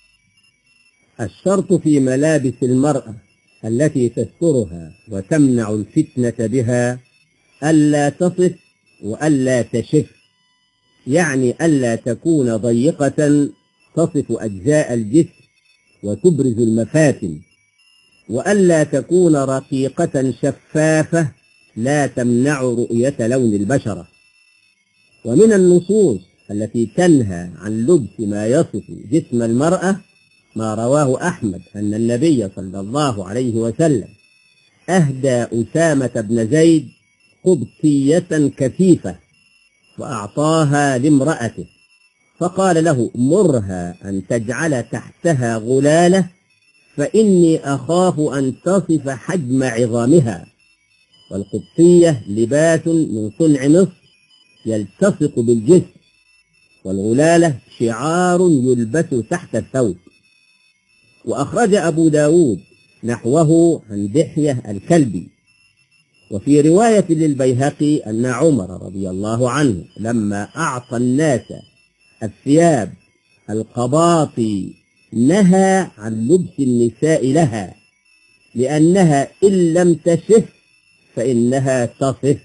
الشرط في ملابس المرأة التي تسترها وتمنع الفتنة بها ألا تصف وألا تشف، يعني ألا تكون ضيقة تصف أجزاء الجسم وتبرز المفاتن، وألا تكون رقيقة شفافة لا تمنع رؤية لون البشرة. ومن النصوص التي تنهى عن لبس ما يصف جسم المرأة ما رواه أحمد أن النبي صلى الله عليه وسلم أهدى أسامة بن زيد قبطية كثيفة وأعطاها لامرأته، فقال له: مرها أن تجعل تحتها غلالة، فإني أخاف أن تصف حجم عظامها. والقبطية لباس من صنع مصر يلتصق بالجسم، والغلالة شعار يلبس تحت الثوب. وأخرج أبو داود نحوه عن دحية الكلبي. وفي رواية للبيهقي أن عمر رضي الله عنه لما أعطى الناس الثياب القباطي نهى عن لبس النساء لها، لأنها إن لم تشف فإنها تصف.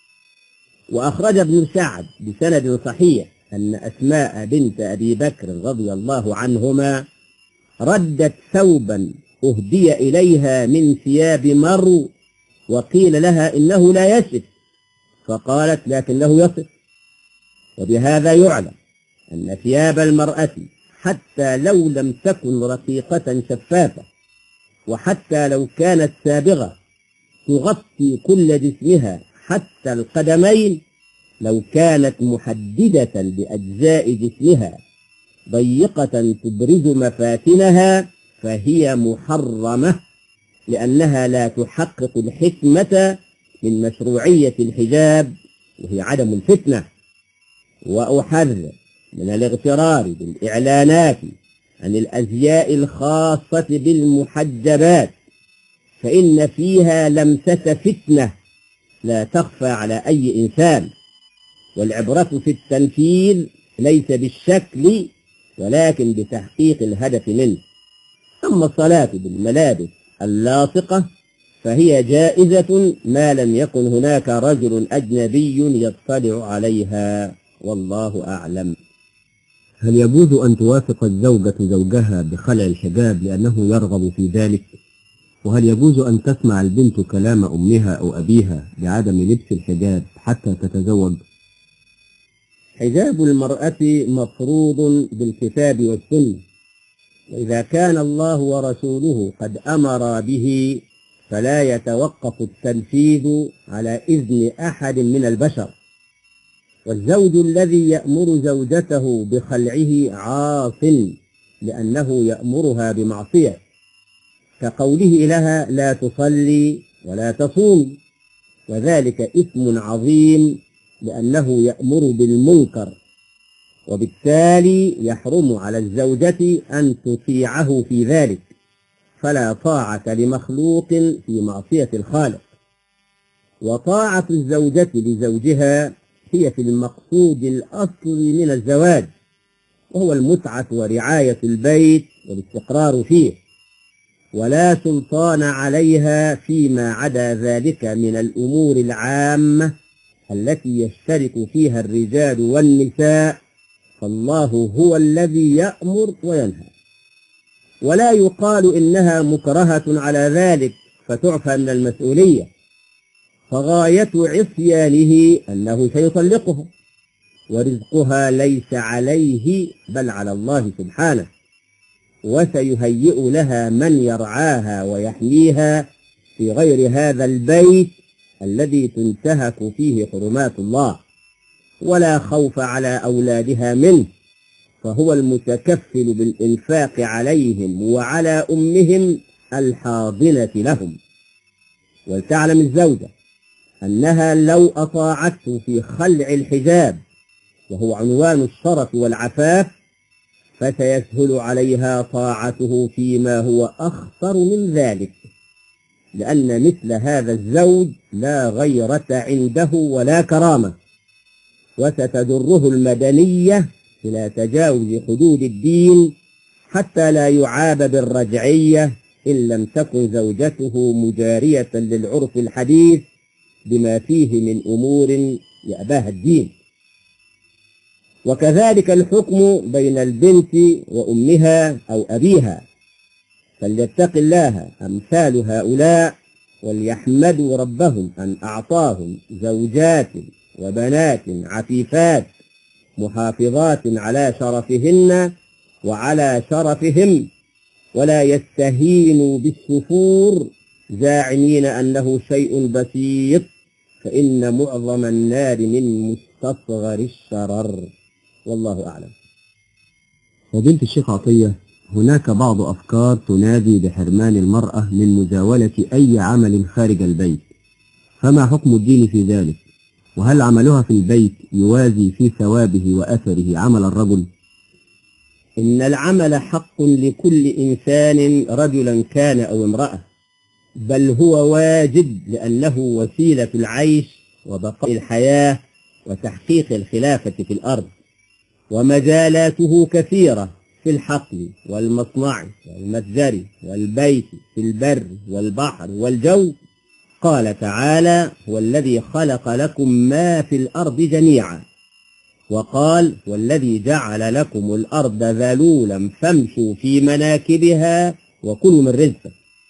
وأخرج ابن سعد بسند صحيح أن أسماء بنت أبي بكر رضي الله عنهما ردت ثوبا أهدي إليها من ثياب مرو، وقيل لها إنه لا يصف، فقالت: لكنه يصف. وبهذا يعلم أن ثياب المرأة حتى لو لم تكن رقيقة شفافة، وحتى لو كانت سابغة تغطي كل جسمها حتى القدمين، لو كانت محددة بأجزاء جسمها ضيقة تبرز مفاتنها فهي محرمة، لأنها لا تحقق الحكمة من مشروعية الحجاب، وهي عدم الفتنة. وأحذر من الاغترار بالإعلانات عن الأزياء الخاصة بالمحجبات، فإن فيها لمسة فتنة لا تخفى على أي إنسان، والعبرة في التنفيذ ليس بالشكل ولكن بتحقيق الهدف منه. أما الصلاة بالملابس اللاصقة فهي جائزة ما لم يكن هناك رجل أجنبي يطلع عليها، والله أعلم. هل يجوز أن توافق الزوجة زوجها بخلع الحجاب لأنه يرغب في ذلك؟ وهل يجوز أن تسمع البنت كلام أمها أو أبيها بعدم لبس الحجاب حتى تتزوج؟ حجاب المرأة مفروض بالكتاب والسنة، وإذا كان الله ورسوله قد أمر به فلا يتوقف التنفيذ على إذن أحد من البشر. والزوج الذي يأمر زوجته بخلعه عاص، لأنه يأمرها بمعصية، كقوله لها: لا تصلي ولا تصوم، وذلك إثم عظيم لأنه يأمر بالمنكر، وبالتالي يحرم على الزوجة أن تطيعه في ذلك، فلا طاعة لمخلوق في معصية الخالق. وطاعة الزوجة لزوجها هي في المقصود الأصلي من الزواج، وهو المتعة ورعاية البيت والاستقرار فيه، ولا سلطان عليها فيما عدا ذلك من الأمور العامة التي يشترك فيها الرجال والنساء، فالله هو الذي يأمر وينهى. ولا يقال إنها مكرهة على ذلك فتعفى من المسؤولية، فغاية عصيانه أنه سيطلقها، ورزقها ليس عليه بل على الله سبحانه. وسيهيئ لها من يرعاها ويحميها في غير هذا البيت الذي تنتهك فيه حرمات الله، ولا خوف على أولادها منه، فهو المتكفل بالإنفاق عليهم وعلى أمهم الحاضنة لهم. ولتعلم الزوجة أنها لو أطاعته في خلع الحجاب، وهو عنوان الشرف والعفاف، فسيسهل عليها طاعته فيما هو أخطر من ذلك، لأن مثل هذا الزوج لا غيرة عنده ولا كرامة، وستجره المدنية إلى تجاوز حدود الدين حتى لا يعاب بالرجعية إن لم تكن زوجته مجارية للعرف الحديث بما فيه من أمور يأباها الدين. وكذلك الحكم بين البنت وأمها أو أبيها، فليتق الله أمثال هؤلاء وليحمدوا ربهم أن أعطاهم زوجات وبنات عفيفات محافظات على شرفهن وعلى شرفهم، ولا يستهينوا بالسفور زاعمين أنه شيء بسيط، فإن معظم النار من مستصغر الشرر. والله أعلم. فضيلة الشيخ عطية، هناك بعض أفكار تنادي بحرمان المرأة من مزاولة أي عمل خارج البيت، فما حكم الدين في ذلك؟ وهل عملها في البيت يوازي في ثوابه وأثره عمل الرجل؟ إن العمل حق لكل إنسان رجلا كان أو امرأة، بل هو واجب لأنه وسيلة العيش وبقاء الحياة وتحقيق الخلافة في الأرض، ومجالاته كثيرة في الحقل والمصنع والمتجر والبيت، في البر والبحر والجو. قال تعالى: هو الذي خلق لكم ما في الأرض جميعا، وقال: والذي جعل لكم الأرض ذلولا فامشوا في مناكبها وكلوا من رزقه.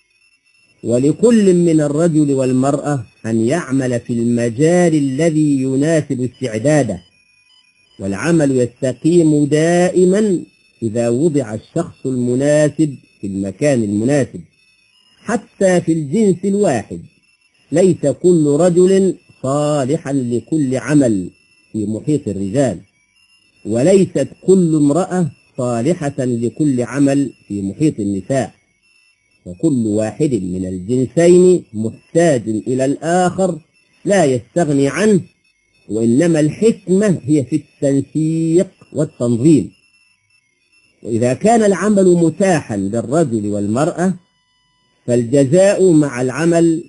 ولكل من الرجل والمرأة أن يعمل في المجال الذي يناسب استعداده، والعمل يستقيم دائما إذا وضع الشخص المناسب في المكان المناسب. حتى في الجنس الواحد ليس كل رجل صالحا لكل عمل في محيط الرجال، وليست كل امرأة صالحة لكل عمل في محيط النساء، وكل واحد من الجنسين محتاج إلى الآخر لا يستغني عنه، وإنما الحكمة هي في التنسيق والتنظيم. وإذا كان العمل متاحا للرجل والمرأة، فالجزاء مع العمل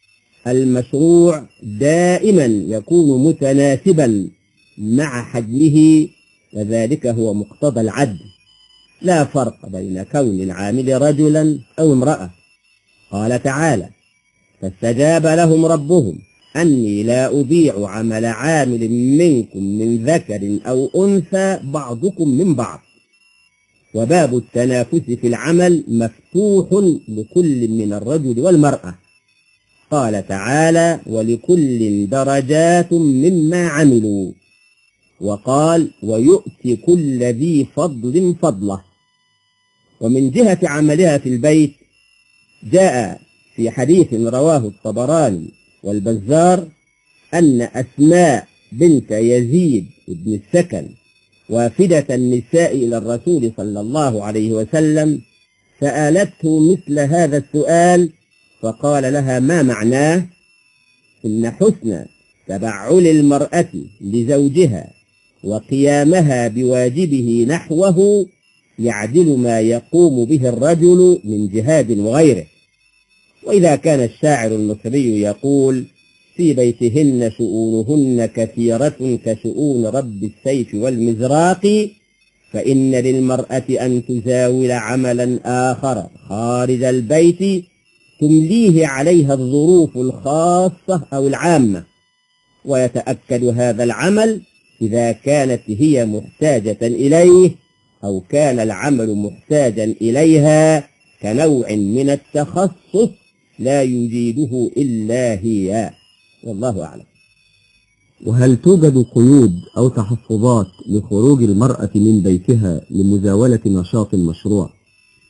المشروع دائما يكون متناسبا مع حجمه، وذلك هو مقتضى العدل، لا فرق بين كون العامل رجلا أو امرأة. قال تعالى: فاستجاب لهم ربهم أني لا أضيع عمل عامل منكم من ذكر أو أنثى بعضكم من بعض. وباب التنافس في العمل مفتوح لكل من الرجل والمرأة. قال تعالى: ولكل درجات مما عملوا. وقال: ويؤتي كل ذي فضل فضله. ومن جهة عملها في البيت جاء في حديث رواه الطبراني والبزار أن أسماء بنت يزيد بن السكن وافدة النساء إلى الرسول صلى الله عليه وسلم سألته مثل هذا السؤال، فقال لها: ما معناه؟ إن حسن تبعل المرأة لزوجها وقيامها بواجبه نحوه يعدل ما يقوم به الرجل من جهاد وغيره. وإذا كان الشاعر المصري يقول: في بيتهن شؤونهن كثيرة كشؤون رب السيف والمزراق، فإن للمرأة أن تزاول عملا آخر خارج البيت تمليه عليها الظروف الخاصة أو العامة، ويتأكد هذا العمل إذا كانت هي محتاجة إليه أو كان العمل محتاجا إليها، كنوع من التخصص لا يجيده إلا هي. والله أعلم. وهل توجد قيود أو تحفظات لخروج المرأة من بيتها لمزاولة نشاط مشروع؟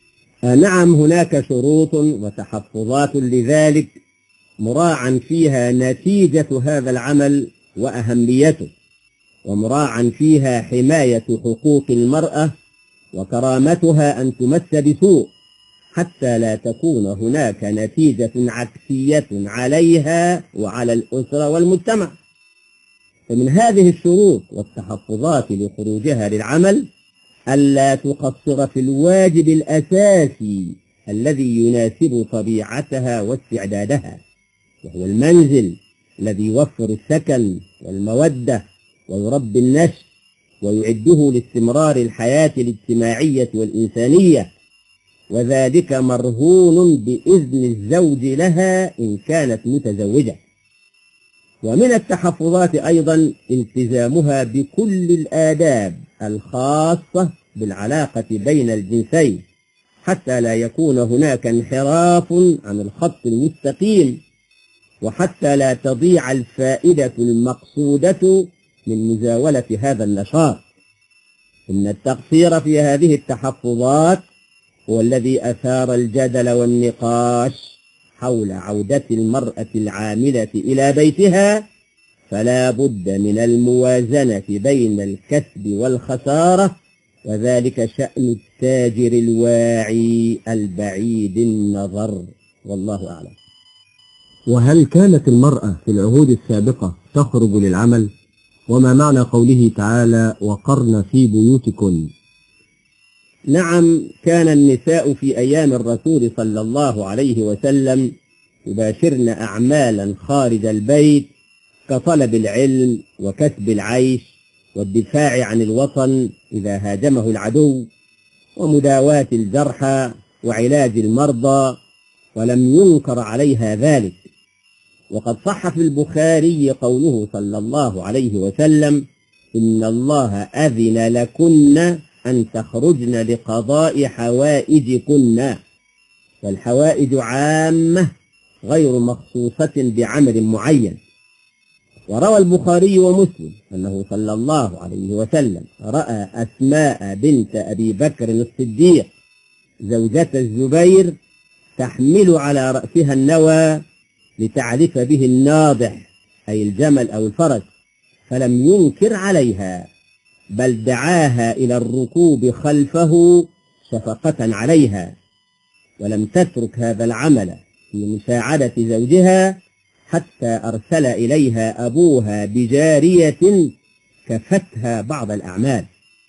نعم، هناك شروط وتحفظات لذلك مراعا فيها نتيجة هذا العمل وأهميته، ومراعا فيها حماية حقوق المرأة وكرامتها أن تمس بسوء، حتى لا تكون هناك نتيجة عكسية عليها وعلى الأسرة والمجتمع. فمن هذه الشروط والتحفظات لخروجها للعمل ألا تقصر في الواجب الأساسي الذي يناسب طبيعتها واستعدادها، وهو المنزل الذي يوفر السكن والمودة ويربي النشء ويعده لاستمرار الحياة الاجتماعية والإنسانية، وذلك مرهون بإذن الزوج لها إن كانت متزوجة. ومن التحفظات أيضا التزامها بكل الآداب الخاصة بالعلاقة بين الجنسين، حتى لا يكون هناك انحراف عن الخط المستقيم، وحتى لا تضيع الفائدة المقصودة من مزاولة هذا النشاط. إن التقصير في هذه التحفظات هو الذي أثار الجدل والنقاش حول عودة المرأة العاملة إلى بيتها، فلا بد من الموازنة بين الكسب والخسارة، وذلك شأن التاجر الواعي البعيد النظر، والله أعلم. وهل كانت المرأة في العهود السابقة تخرج للعمل؟ وما معنى قوله تعالى وقرن في بيوتكن؟ نعم، كان النساء في أيام الرسول صلى الله عليه وسلم يباشرن أعمالا خارج البيت كطلب العلم وكسب العيش والدفاع عن الوطن إذا هاجمه العدو، ومداواة الجرحى وعلاج المرضى، ولم ينكر عليها ذلك. وقد صح في البخاري قوله صلى الله عليه وسلم إن الله أذن لكن أن تخرجن لقضاء حوائجكن، والحوائج عامة غير مخصوصة بعمل معين. وروى البخاري ومسلم أنه صلى الله عليه وسلم رأى أسماء بنت أبي بكر الصديق زوجة الزبير تحمل على رأسها النوى لتعرف به الناضح أي الجمل أو الفرس، فلم ينكر عليها، بل دعاها إلى الركوب خلفه شفقة عليها، ولم تترك هذا العمل في مساعدة زوجها حتى أرسل إليها أبوها بجارية كفتها بعض الأعمال.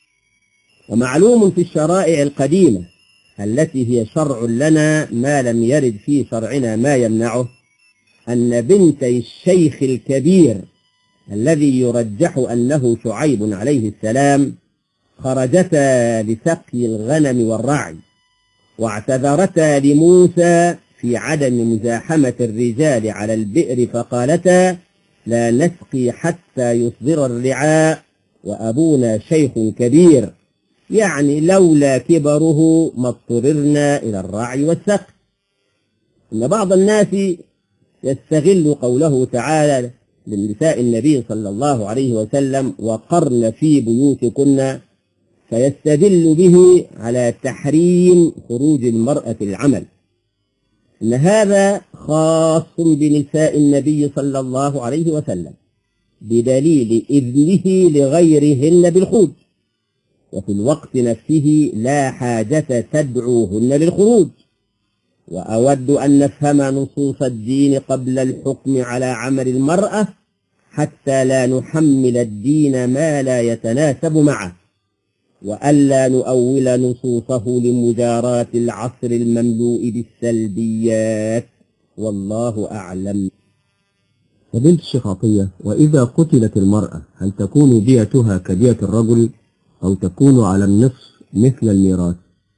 ومعلوم في الشرائع القديمة التي هي شرع لنا ما لم يرد في شرعنا ما يمنعه، أن بنتي الشيخ الكبير الذي يرجح أنه شعيب عليه السلام خرجتا لسقي الغنم والرعي، واعتذرتا لموسى في عدم مزاحمة الرجال على البئر، فقالتا لا نسقي حتى يصدر الرعاء وأبونا شيخ كبير، يعني لولا كبره ما اضطررنا إلى الرعي والسقي. إن بعض الناس يستغل قوله تعالى للنساء النبي صلى الله عليه وسلم وقرن في بيوتكن، فيستدل به على تحريم خروج المرأة للعمل. إن هذا خاص بنساء النبي صلى الله عليه وسلم بدليل إذنه لغيرهن بالخروج، وفي الوقت نفسه لا حاجة تدعوهن للخروج. وأود أن نفهم نصوص الدين قبل الحكم على عمل المرأة حتى لا نحمل الدين ما لا يتناسب معه، وألا نؤول نصوصه لمجاراة العصر المملوء بالسلبيات، والله أعلم. فضيلة الشيخ عطية، وإذا قتلت المرأة هل تكون ديتها كدية الرجل أو تكون على النصف مثل الميراث؟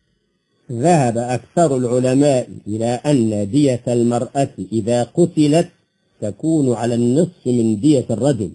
ذهب أكثر العلماء إلى أن دية المرأة إذا قتلت تكون على النصف من دية الرجل،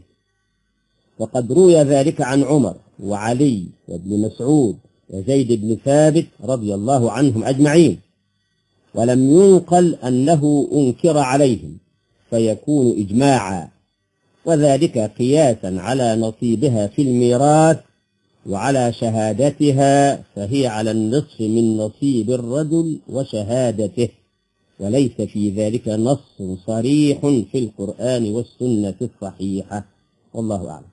وقد روي ذلك عن عمر وعلي وابن مسعود وزيد بن ثابت رضي الله عنهم أجمعين، ولم ينقل أنه أنكر عليهم فيكون إجماعا، وذلك قياسا على نصيبها في الميراث وعلى شهادتها فهي على النصف من نصيب الرجل وشهادته، وليس في ذلك نص صريح في القرآن والسنة الصحيحة، والله أعلم.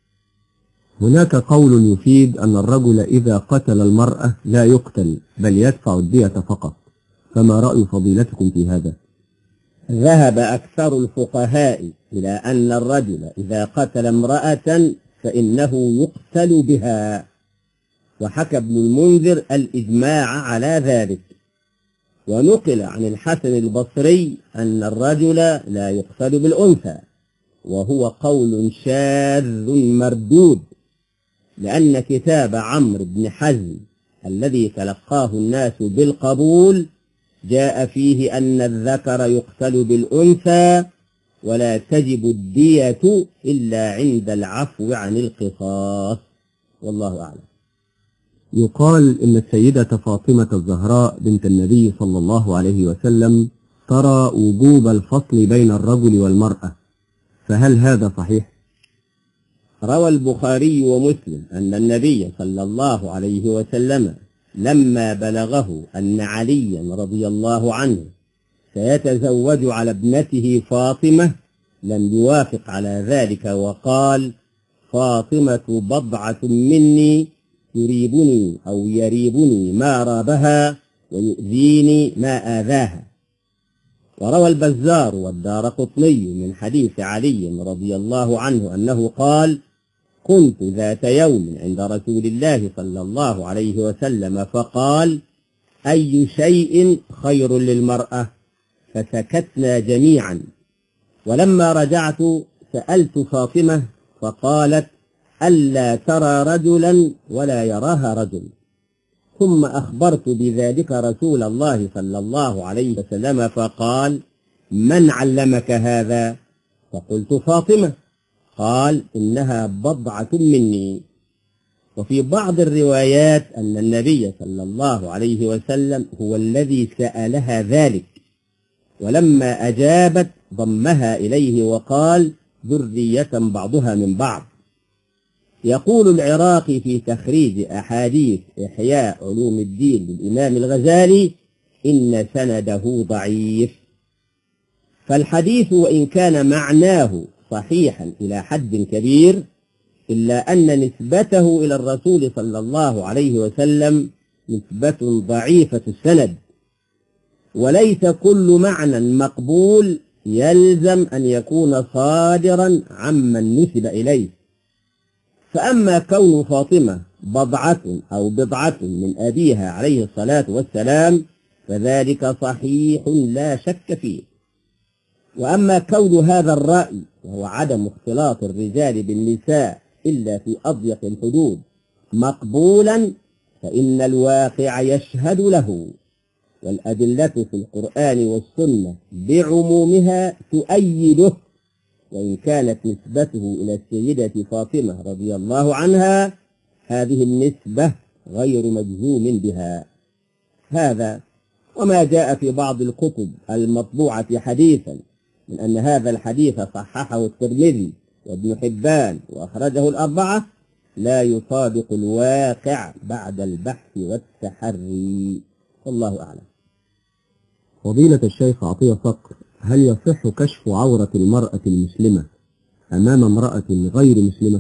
هناك قول يفيد أن الرجل إذا قتل المرأة لا يقتل بل يدفع الدية فقط، فما رأي فضيلتكم في هذا؟ ذهب أكثر الفقهاء إلى أن الرجل إذا قتل امرأة فإنه يقتل بها، وحكى ابن المنذر الإجماع على ذلك، ونقل عن الحسن البصري أن الرجل لا يقتل بالأنثى، وهو قول شاذ مردود، لأن كتاب عمرو بن حزم الذي تلقاه الناس بالقبول جاء فيه أن الذكر يقتل بالأنثى ولا تجب الدية إلا عند العفو عن القصاص، والله أعلم. يقال إن السيدة فاطمة الزهراء بنت النبي صلى الله عليه وسلم ترى وجوب الفصل بين الرجل والمرأة، فهل هذا صحيح؟ روى البخاري ومسلم أن النبي صلى الله عليه وسلم لما بلغه أن عليا رضي الله عنه سيتزوج على ابنته فاطمة لم يوافق على ذلك، وقال: فاطمة بضعة مني يريبني أو يريبني ما رابها ويؤذيني ما آذاها. وروى البزار والدارقطني من حديث علي رضي الله عنه أنه قال: كنت ذات يوم عند رسول الله صلى الله عليه وسلم فقال: أي شيء خير للمرأة؟ فسكتنا جميعا، ولما رجعت سألت فاطمة فقالت: ألا ترى رجلا ولا يراها رجل. ثم أخبرت بذلك رسول الله صلى الله عليه وسلم فقال: من علمك هذا؟ فقلت: فاطمة. قال: إنها بضعة مني. وفي بعض الروايات أن النبي صلى الله عليه وسلم هو الذي سألها ذلك، ولما أجابت ضمها إليه وقال: ذرية بعضها من بعض. يقول العراقي في تخريج أحاديث إحياء علوم الدين للإمام الغزالي: إن سنده ضعيف. فالحديث وإن كان معناه صحيحا إلى حد كبير، إلا أن نسبته إلى الرسول صلى الله عليه وسلم نسبة ضعيفة السند، وليس كل معنى مقبول يلزم أن يكون صادرا عمن نسب إليه. فأما كون فاطمة بضعة أو بضعة من أبيها عليه الصلاة والسلام فذلك صحيح لا شك فيه. وأما كون هذا الرأي وهو عدم اختلاط الرجال بالنساء إلا في أضيق الحدود مقبولا، فإن الواقع يشهد له، والأدلة في القرآن والسنة بعمومها تؤيده، وإن كانت نسبته إلى السيدة فاطمة رضي الله عنها هذه النسبة غير مجزوم بها. هذا وما جاء في بعض الكتب المطبوعة حديثا من أن هذا الحديث صححه الترمذي وابن حبان وأخرجه الأربعة لا يطابق الواقع بعد البحث والتحري، والله أعلم. فضيلة الشيخ عطية صقر، هل يصح كشف عورة المرأة المسلمة أمام امرأة غير مسلمة؟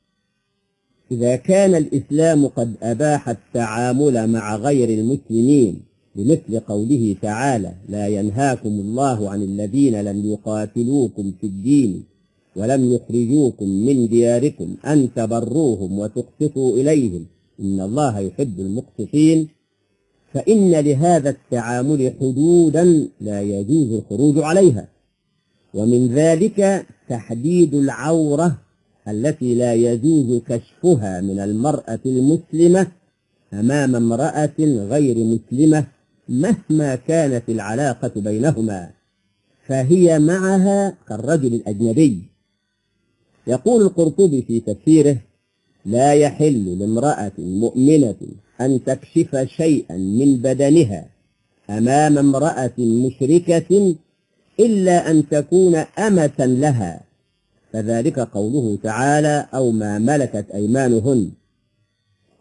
إذا كان الإسلام قد أباح التعامل مع غير المسلمين بمثل قوله تعالى: لا ينهاكم الله عن الذين لم يقاتلوكم في الدين ولم يخرجوكم من دياركم أن تبروهم وتقسطوا إليهم إن الله يحب المقسطين، فإن لهذا التعامل حدودا لا يجوز الخروج عليها، ومن ذلك تحديد العورة التي لا يجوز كشفها من المرأة المسلمة أمام امرأة غير مسلمة مهما كانت العلاقة بينهما، فهي معها كالرجل الأجنبي. يقول القرطبي في تفسيره: لا يحل لامرأة مؤمنة أن تكشف شيئا من بدنها أمام امرأة مشركة إلا أن تكون أمة لها، فذلك قوله تعالى: أو ما ملكت أيمانهن.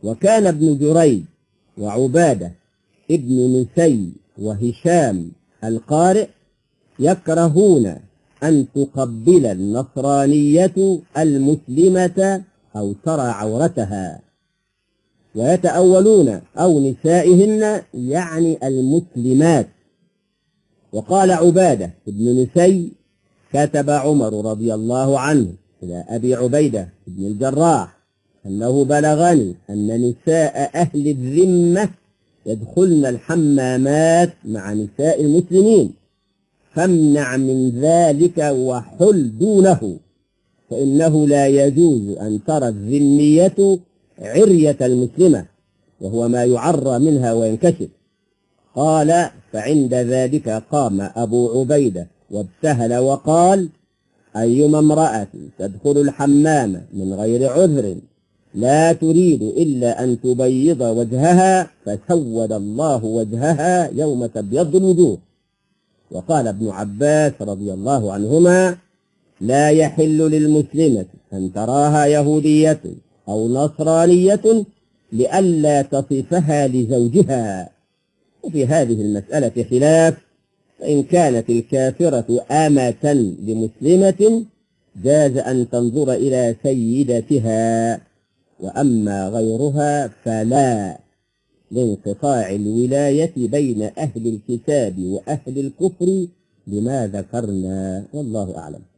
وكان ابن جريج وعبادة ابن نسي وهشام القارئ يكرهون أن تقبل النصرانية المسلمة أو ترى عورتها، ويتأولون أو نسائهن يعني المسلمات. وقال عبادة ابن نسي: كتب عمر رضي الله عنه إلى أبي عبيدة بن الجراح أنه بلغني أن نساء أهل الذمة يدخلن الحمامات مع نساء المسلمين، فامنع من ذلك وحل دونه، فإنه لا يجوز أن ترى الذمية عرية المسلمة وهو ما يعرى منها وينكشف. قال: فعند ذلك قام أبو عبيدة وابتهل وقال: أيما امرأة تدخل الحمام من غير عذر لا تريد إلا أن تبيض وجهها فسود الله وجهها يوم تبيض الوجوه. وقال ابن عباس رضي الله عنهما: لا يحل للمسلمة أن تراها يهودية أو نصرانية لئلا تصفها لزوجها. وفي هذه المسألة خلاف، فإن كانت الكافرة آمة لمسلمة جاز أن تنظر إلى سيدتها، وأما غيرها فلا، لانقطاع الولاية بين أهل الكتاب وأهل الكفر لما ذكرنا، والله أعلم.